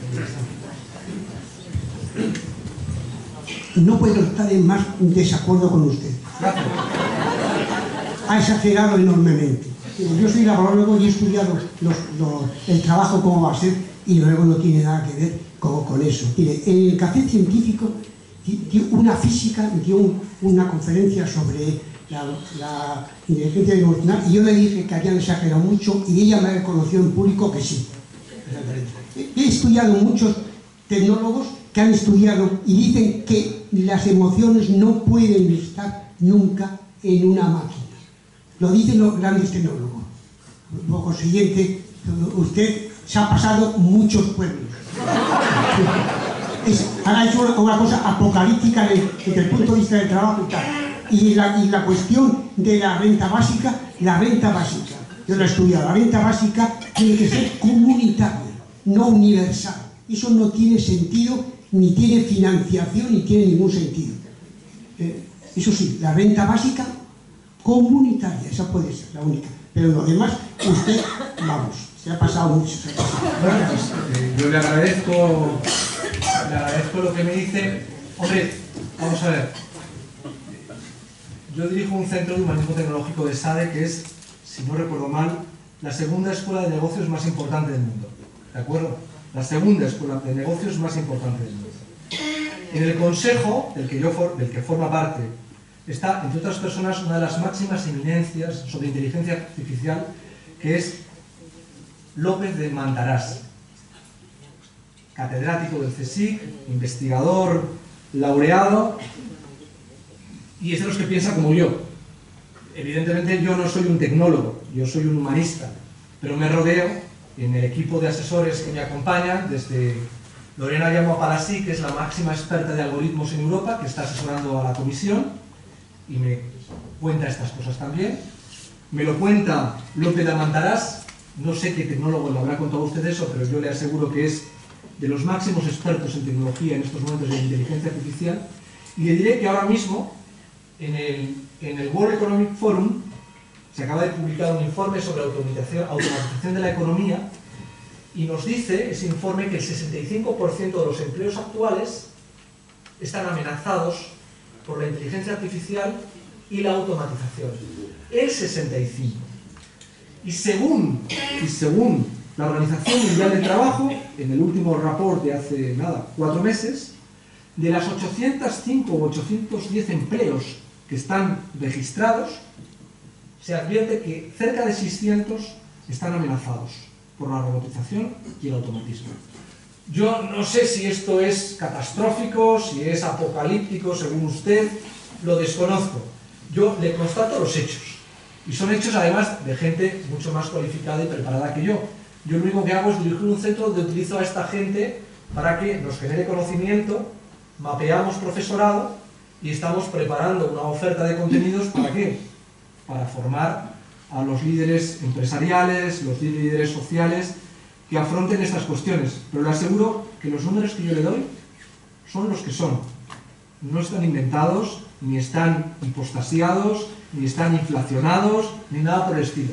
No puedo estar en más desacuerdo con usted. Gracias. Ha exagerado enormemente. Yo soy laborólogo y he estudiado el trabajo cómo va a ser y luego no tiene nada que ver con eso. Mire, en el café científico una física dio una conferencia sobre la inteligencia emocional y yo le dije que habían exagerado mucho y ella me reconoció en público que sí. He estudiado muchos tecnólogos que han estudiado y dicen que las emociones no pueden estar nunca en una máquina. Lo dicen los grandes tecnólogos. Por consiguiente, usted se ha pasado muchos pueblos. Ha hecho una cosa apocalíptica desde el punto de vista del trabajo y tal. Y la cuestión de la renta básica, yo la he estudiado, la renta básica tiene que ser comunitaria, no universal. Eso no tiene sentido, ni tiene financiación, ni tiene ningún sentido. Eso sí, la renta básica comunitaria, esa puede ser la única. Pero lo demás, usted, vamos, se ha pasado mucho. Bueno, pues, yo le agradezco lo que me dice. Hombre, vamos a ver. Yo dirijo un centro de humanismo tecnológico de SADE que es, si no recuerdo mal, la segunda escuela de negocios más importante del mundo. ¿De acuerdo? La segunda escuela de negocios más importante del mundo. En el consejo del que forma parte está, entre otras personas, una de las máximas eminencias sobre inteligencia artificial, que es López de Mandarás, catedrático del CSIC, investigador, laureado, y es de los que piensa como yo. Evidentemente yo no soy un tecnólogo, yo soy un humanista, pero me rodeo en el equipo de asesores que me acompañan, desde Lorena Llamo Palasí, que es la máxima experta de algoritmos en Europa, que está asesorando a la comisión, y me cuenta estas cosas también. Me lo cuenta López de Mandarás, no sé qué tecnólogo le habrá contado a usted eso, pero yo le aseguro que es de los máximos expertos en tecnología en estos momentos de inteligencia artificial, y le diré que ahora mismo en el World Economic Forum se acaba de publicar un informe sobre automatización de la economía, y nos dice ese informe que el 65% de los empleos actuales están amenazados por la inteligencia artificial y la automatización. El 65%. Y según la Organización Mundial del Trabajo, en el último reporte de hace, 4 meses, de las 805 o 810 empleos que están registrados, se advierte que cerca de 600 están amenazados por la robotización y el automatismo. Yo no sé si esto es catastrófico, si es apocalíptico, según usted, lo desconozco. Yo le constato los hechos. Y son hechos, además, de gente mucho más cualificada y preparada que yo. Yo lo único que hago es dirigir un centro donde utilizo a esta gente para que nos genere conocimiento, mapeamos profesorado y estamos preparando una oferta de contenidos, ¿para qué? Para formar a los líderes empresariales, los líderes sociales que afronten estas cuestiones. Pero le aseguro que los números que yo le doy son los que son. No están inventados, ni están hipostasiados, ni están inflacionados, ni nada por el estilo.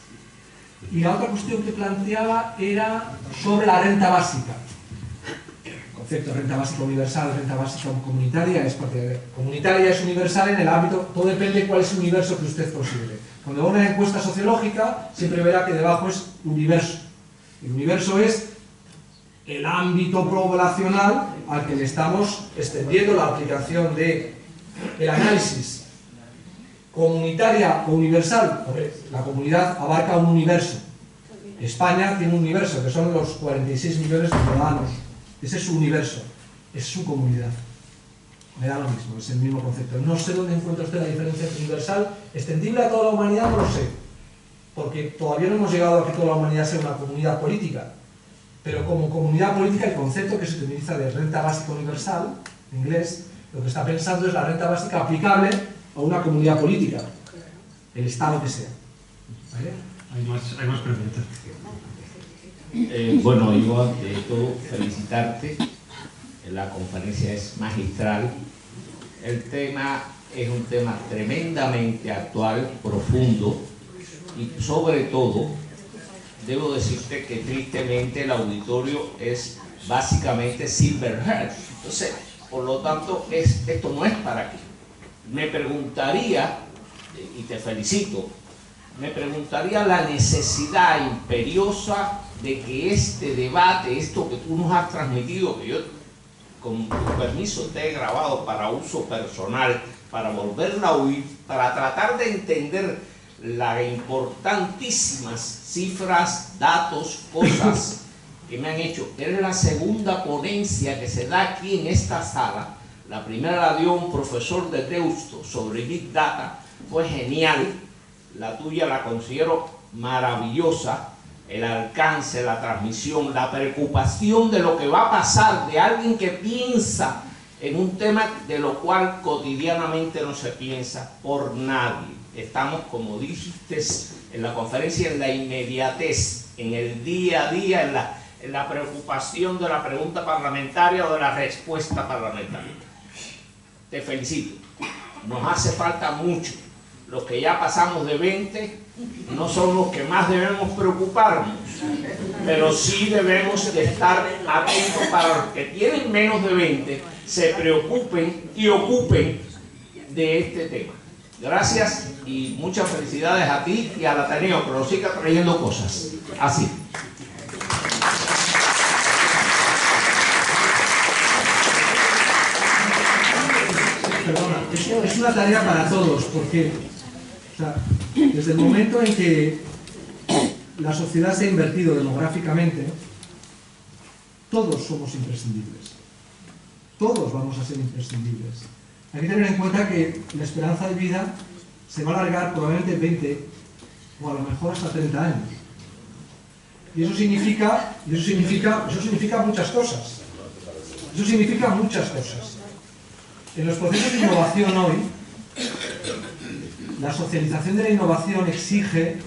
Y la otra cuestión que planteaba era sobre la renta básica. El concepto de renta básica universal, renta básica comunitaria, comunitaria es universal en el ámbito, todo depende de cuál es el universo que usted considere. Cuando va a una encuesta sociológica, siempre verá que debajo es universo. El universo es el ámbito poblacional al que le estamos extendiendo la aplicación del análisis. Comunitaria o universal, la comunidad abarca un universo. España tiene un universo, que son los 46 millones de ciudadanos. Ese es su universo, es su comunidad. Me da lo mismo, es el mismo concepto. No sé dónde encuentra usted la diferencia entre universal, extendible a toda la humanidad, no lo sé. Porque todavía no hemos llegado a que toda la humanidad sea una comunidad política. Pero como comunidad política, el concepto que se utiliza de renta básica universal, en inglés, lo que está pensando es la renta básica aplicable a una comunidad política, el Estado que sea. ¿Vale? Hay más preguntas. Bueno, yo ante todo felicitarte, la conferencia es magistral, el tema es un tema tremendamente actual, profundo, y sobre todo, debo decirte que tristemente el auditorio es básicamente Silverhead. Entonces, por lo tanto, esto no es para aquí. Me preguntaría, y te felicito, me preguntaría la necesidad imperiosa de que este debate, esto que tú nos has transmitido, que yo con tu permiso te he grabado para uso personal, para volverla a oír, para tratar de entender las importantísimas cifras, datos, cosas que me han hecho. Eres la segunda ponencia que se da aquí en esta sala. La primera la dio un profesor de Deusto sobre Big Data, fue genial. La tuya la considero maravillosa. El alcance, la transmisión, la preocupación de lo que va a pasar, de alguien que piensa en un tema de lo cual cotidianamente no se piensa por nadie. Estamos, como dijiste en la conferencia, en la inmediatez, en el día a día, en la preocupación de la pregunta parlamentaria o de la respuesta parlamentaria. Te felicito. Nos hace falta mucho, los que ya pasamos de 20 no son los que más debemos preocuparnos, pero sí debemos de estar atentos para los que tienen menos de 20 se preocupen y ocupen de este tema. Gracias y muchas felicidades a ti y al Ateneo, que lo siga trayendo cosas. Así. Perdona, es una tarea para todos, porque o sea, desde el momento en que la sociedad se ha invertido demográficamente, todos somos imprescindibles. Todos vamos a ser imprescindibles. Hay que tener en cuenta que la esperanza de vida se va a alargar probablemente 20 o a lo mejor hasta 30 años. Y eso significa muchas cosas. Eso significa muchas cosas. En los procesos de innovación hoy, la socialización de la innovación exige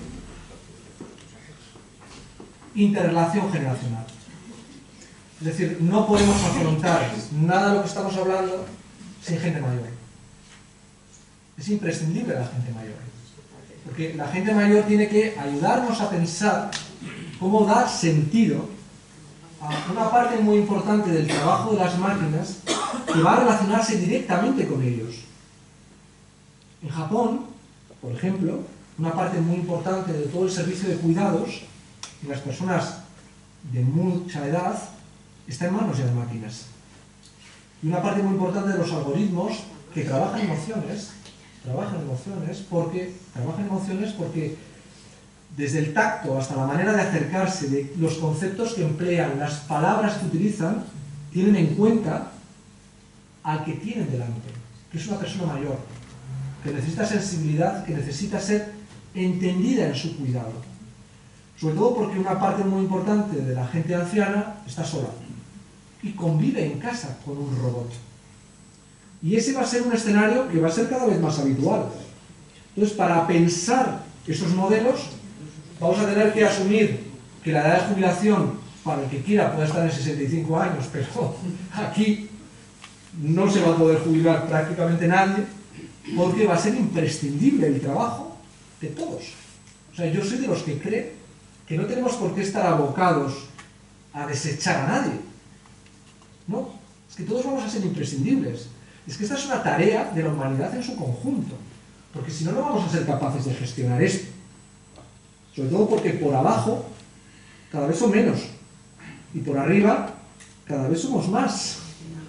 interrelación generacional. Es decir, no podemos afrontar nada de lo que estamos hablando sin gente mayor. Es imprescindible la gente mayor. Porque la gente mayor tiene que ayudarnos a pensar cómo dar sentido a una parte muy importante del trabajo de las máquinas que va a relacionarse directamente con ellos. En Japón, por ejemplo, una parte muy importante de todo el servicio de cuidados de las personas de mucha edad está en manos ya de máquinas. Y una parte muy importante de los algoritmos que trabajan emociones porque desde el tacto hasta la manera de acercarse, de los conceptos que emplean, las palabras que utilizan, tienen en cuenta al que tienen delante, que es una persona mayor, que necesita sensibilidad, que necesita ser entendida en su cuidado. Sobre todo porque una parte muy importante de la gente anciana está sola y convive en casa con un robot. Y ese va a ser un escenario que va a ser cada vez más habitual. Entonces, para pensar esos modelos, vamos a tener que asumir que la edad de jubilación, para el que quiera, puede estar en 65 años, pero aquí no se va a poder jubilar prácticamente nadie, porque va a ser imprescindible el trabajo de todos. O sea, yo soy de los que creen que no tenemos por qué estar abocados a desechar a nadie. No, es que todos vamos a ser imprescindibles. Es que esta es una tarea de la humanidad en su conjunto, porque si no, no vamos a ser capaces de gestionar esto. Sobre todo porque por abajo cada vez son menos, y por arriba cada vez somos más.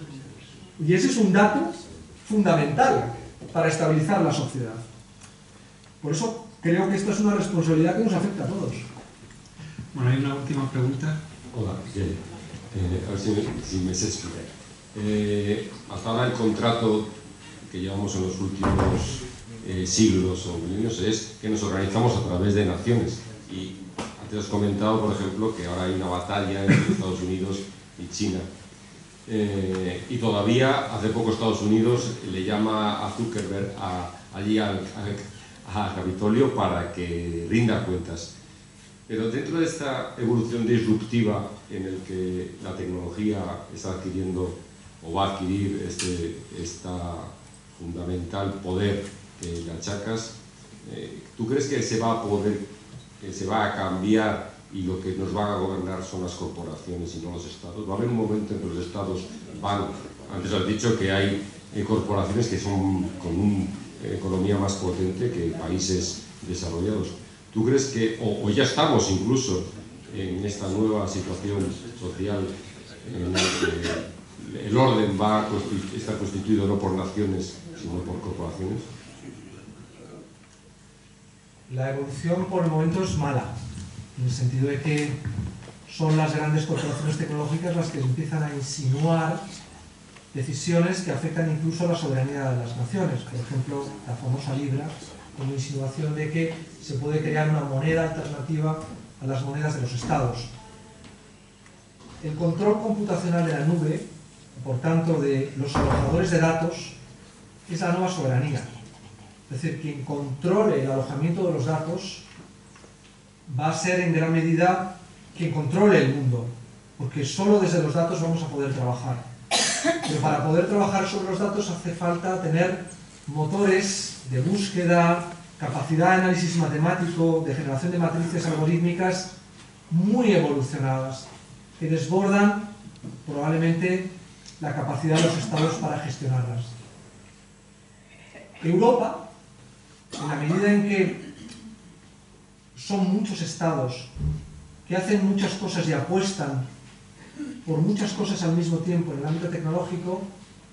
Y ese es un dato fundamental para estabilizar la sociedad. Por eso creo que esta es una responsabilidad que nos afecta a todos. Bueno, hay una última pregunta. Hola, a ver si me sé explicar. Hasta ahora el contrato que llevamos en los últimos siglos o milenios es que nos organizamos a través de naciones. Y antes has comentado, por ejemplo, que ahora hay una batalla entre Estados Unidos y China. Y todavía, hace poco Estados Unidos le llama a Zuckerberg allí al Capitolio para que rinda cuentas. Pero dentro de esta evolución disruptiva en el que la tecnología está adquiriendo o va a adquirir este fundamental poder que le achacas, ¿tú crees que se va a cambiar y lo que nos va a gobernar son las corporaciones y no los estados? ¿Va a haber un momento en que los estados antes has dicho que hay corporaciones que son con una economía más potente que países desarrollados? ¿Tú crees que, o ya estamos incluso en esta nueva situación social en la que el orden va a estar constituido no por naciones, sino por corporaciones? La evolución por el momento es mala, en el sentido de que son las grandes corporaciones tecnológicas las que empiezan a insinuar decisiones que afectan incluso a la soberanía de las naciones. Por ejemplo, la famosa Libra, como insinuación de que se puede crear una moneda alternativa a las monedas de los estados. El control computacional de la nube, por tanto de los alojadores de datos, es la nueva soberanía. Es decir, quien controle el alojamiento de los datos va a ser en gran medida quien controle el mundo, porque solo desde los datos vamos a poder trabajar. Pero para poder trabajar sobre los datos hace falta tener motores de búsqueda, capacidad de análisis matemático, de generación de matrices algorítmicas muy evolucionadas, que desbordan probablemente la capacidad de los estados para gestionarlas. Europa, en la medida en que son muchos estados que hacen muchas cosas y apuestan por muchas cosas al mismo tiempo en el ámbito tecnológico,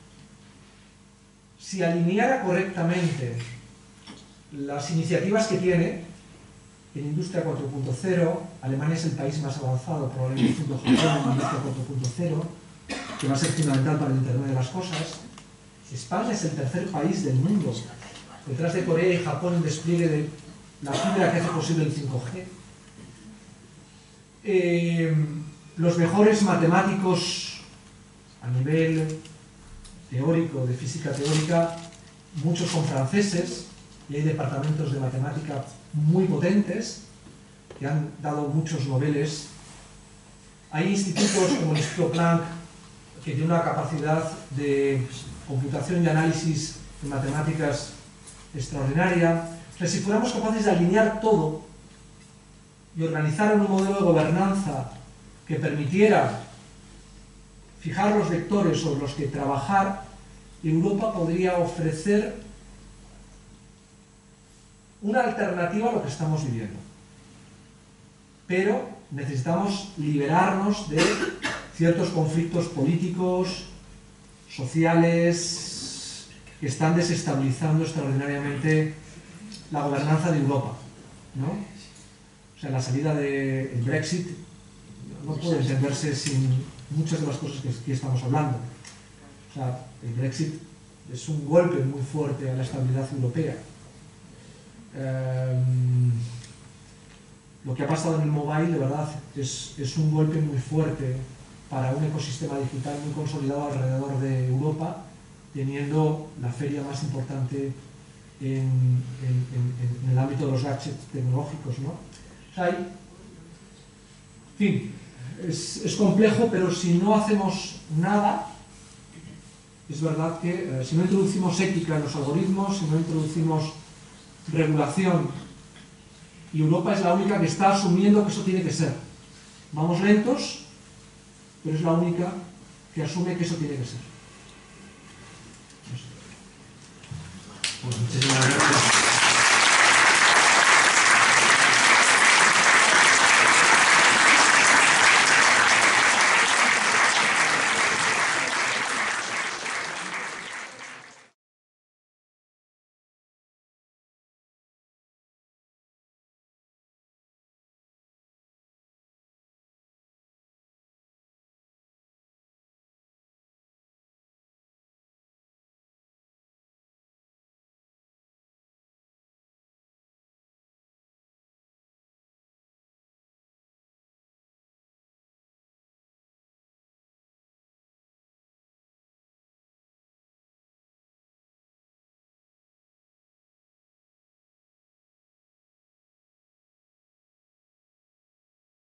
si alineara correctamente las iniciativas que tiene en Industria 4.0, Alemania es el país más avanzado, probablemente junto a Japón en Industria 4.0, que va a ser fundamental para el Internet de las Cosas. España es el tercer país del mundo, detrás de Corea y Japón, en despliegue de la fibra que hace posible el 5G. Los mejores matemáticos a nivel teórico, de física teórica, muchos son franceses, y hay departamentos de matemática muy potentes que han dado muchos nobeles. Hay institutos como el Instituto Planck, que tiene una capacidad de computación y análisis de matemáticas extraordinaria. O sea, si fuéramos capaces de alinear todo y organizar en un modelo de gobernanza que permitiera fijar los vectores sobre los que trabajar, Europa podría ofrecer una alternativa a lo que estamos viviendo. Pero necesitamos liberarnos de ciertos conflictos políticos, sociales, que están desestabilizando extraordinariamente la gobernanza de Europa, ¿no? O sea, la salida del Brexit no puede entenderse sin muchas de las cosas que aquí estamos hablando. O sea, el Brexit es un golpe muy fuerte a la estabilidad europea. Lo que ha pasado en el mobile, de verdad, es un golpe muy fuerte para un ecosistema digital muy consolidado alrededor de Europa, teniendo la feria más importante en el ámbito de los gadgets tecnológicos, ¿no? O sea, en fin, es complejo, pero si no hacemos nada, es verdad que si no introducimos ética en los algoritmos, si no introducimos regulación, y Europa es la única que está asumiendo que eso tiene que ser. Vamos lentos, pero es la única que asume que eso tiene que ser. Pues muchísimas gracias.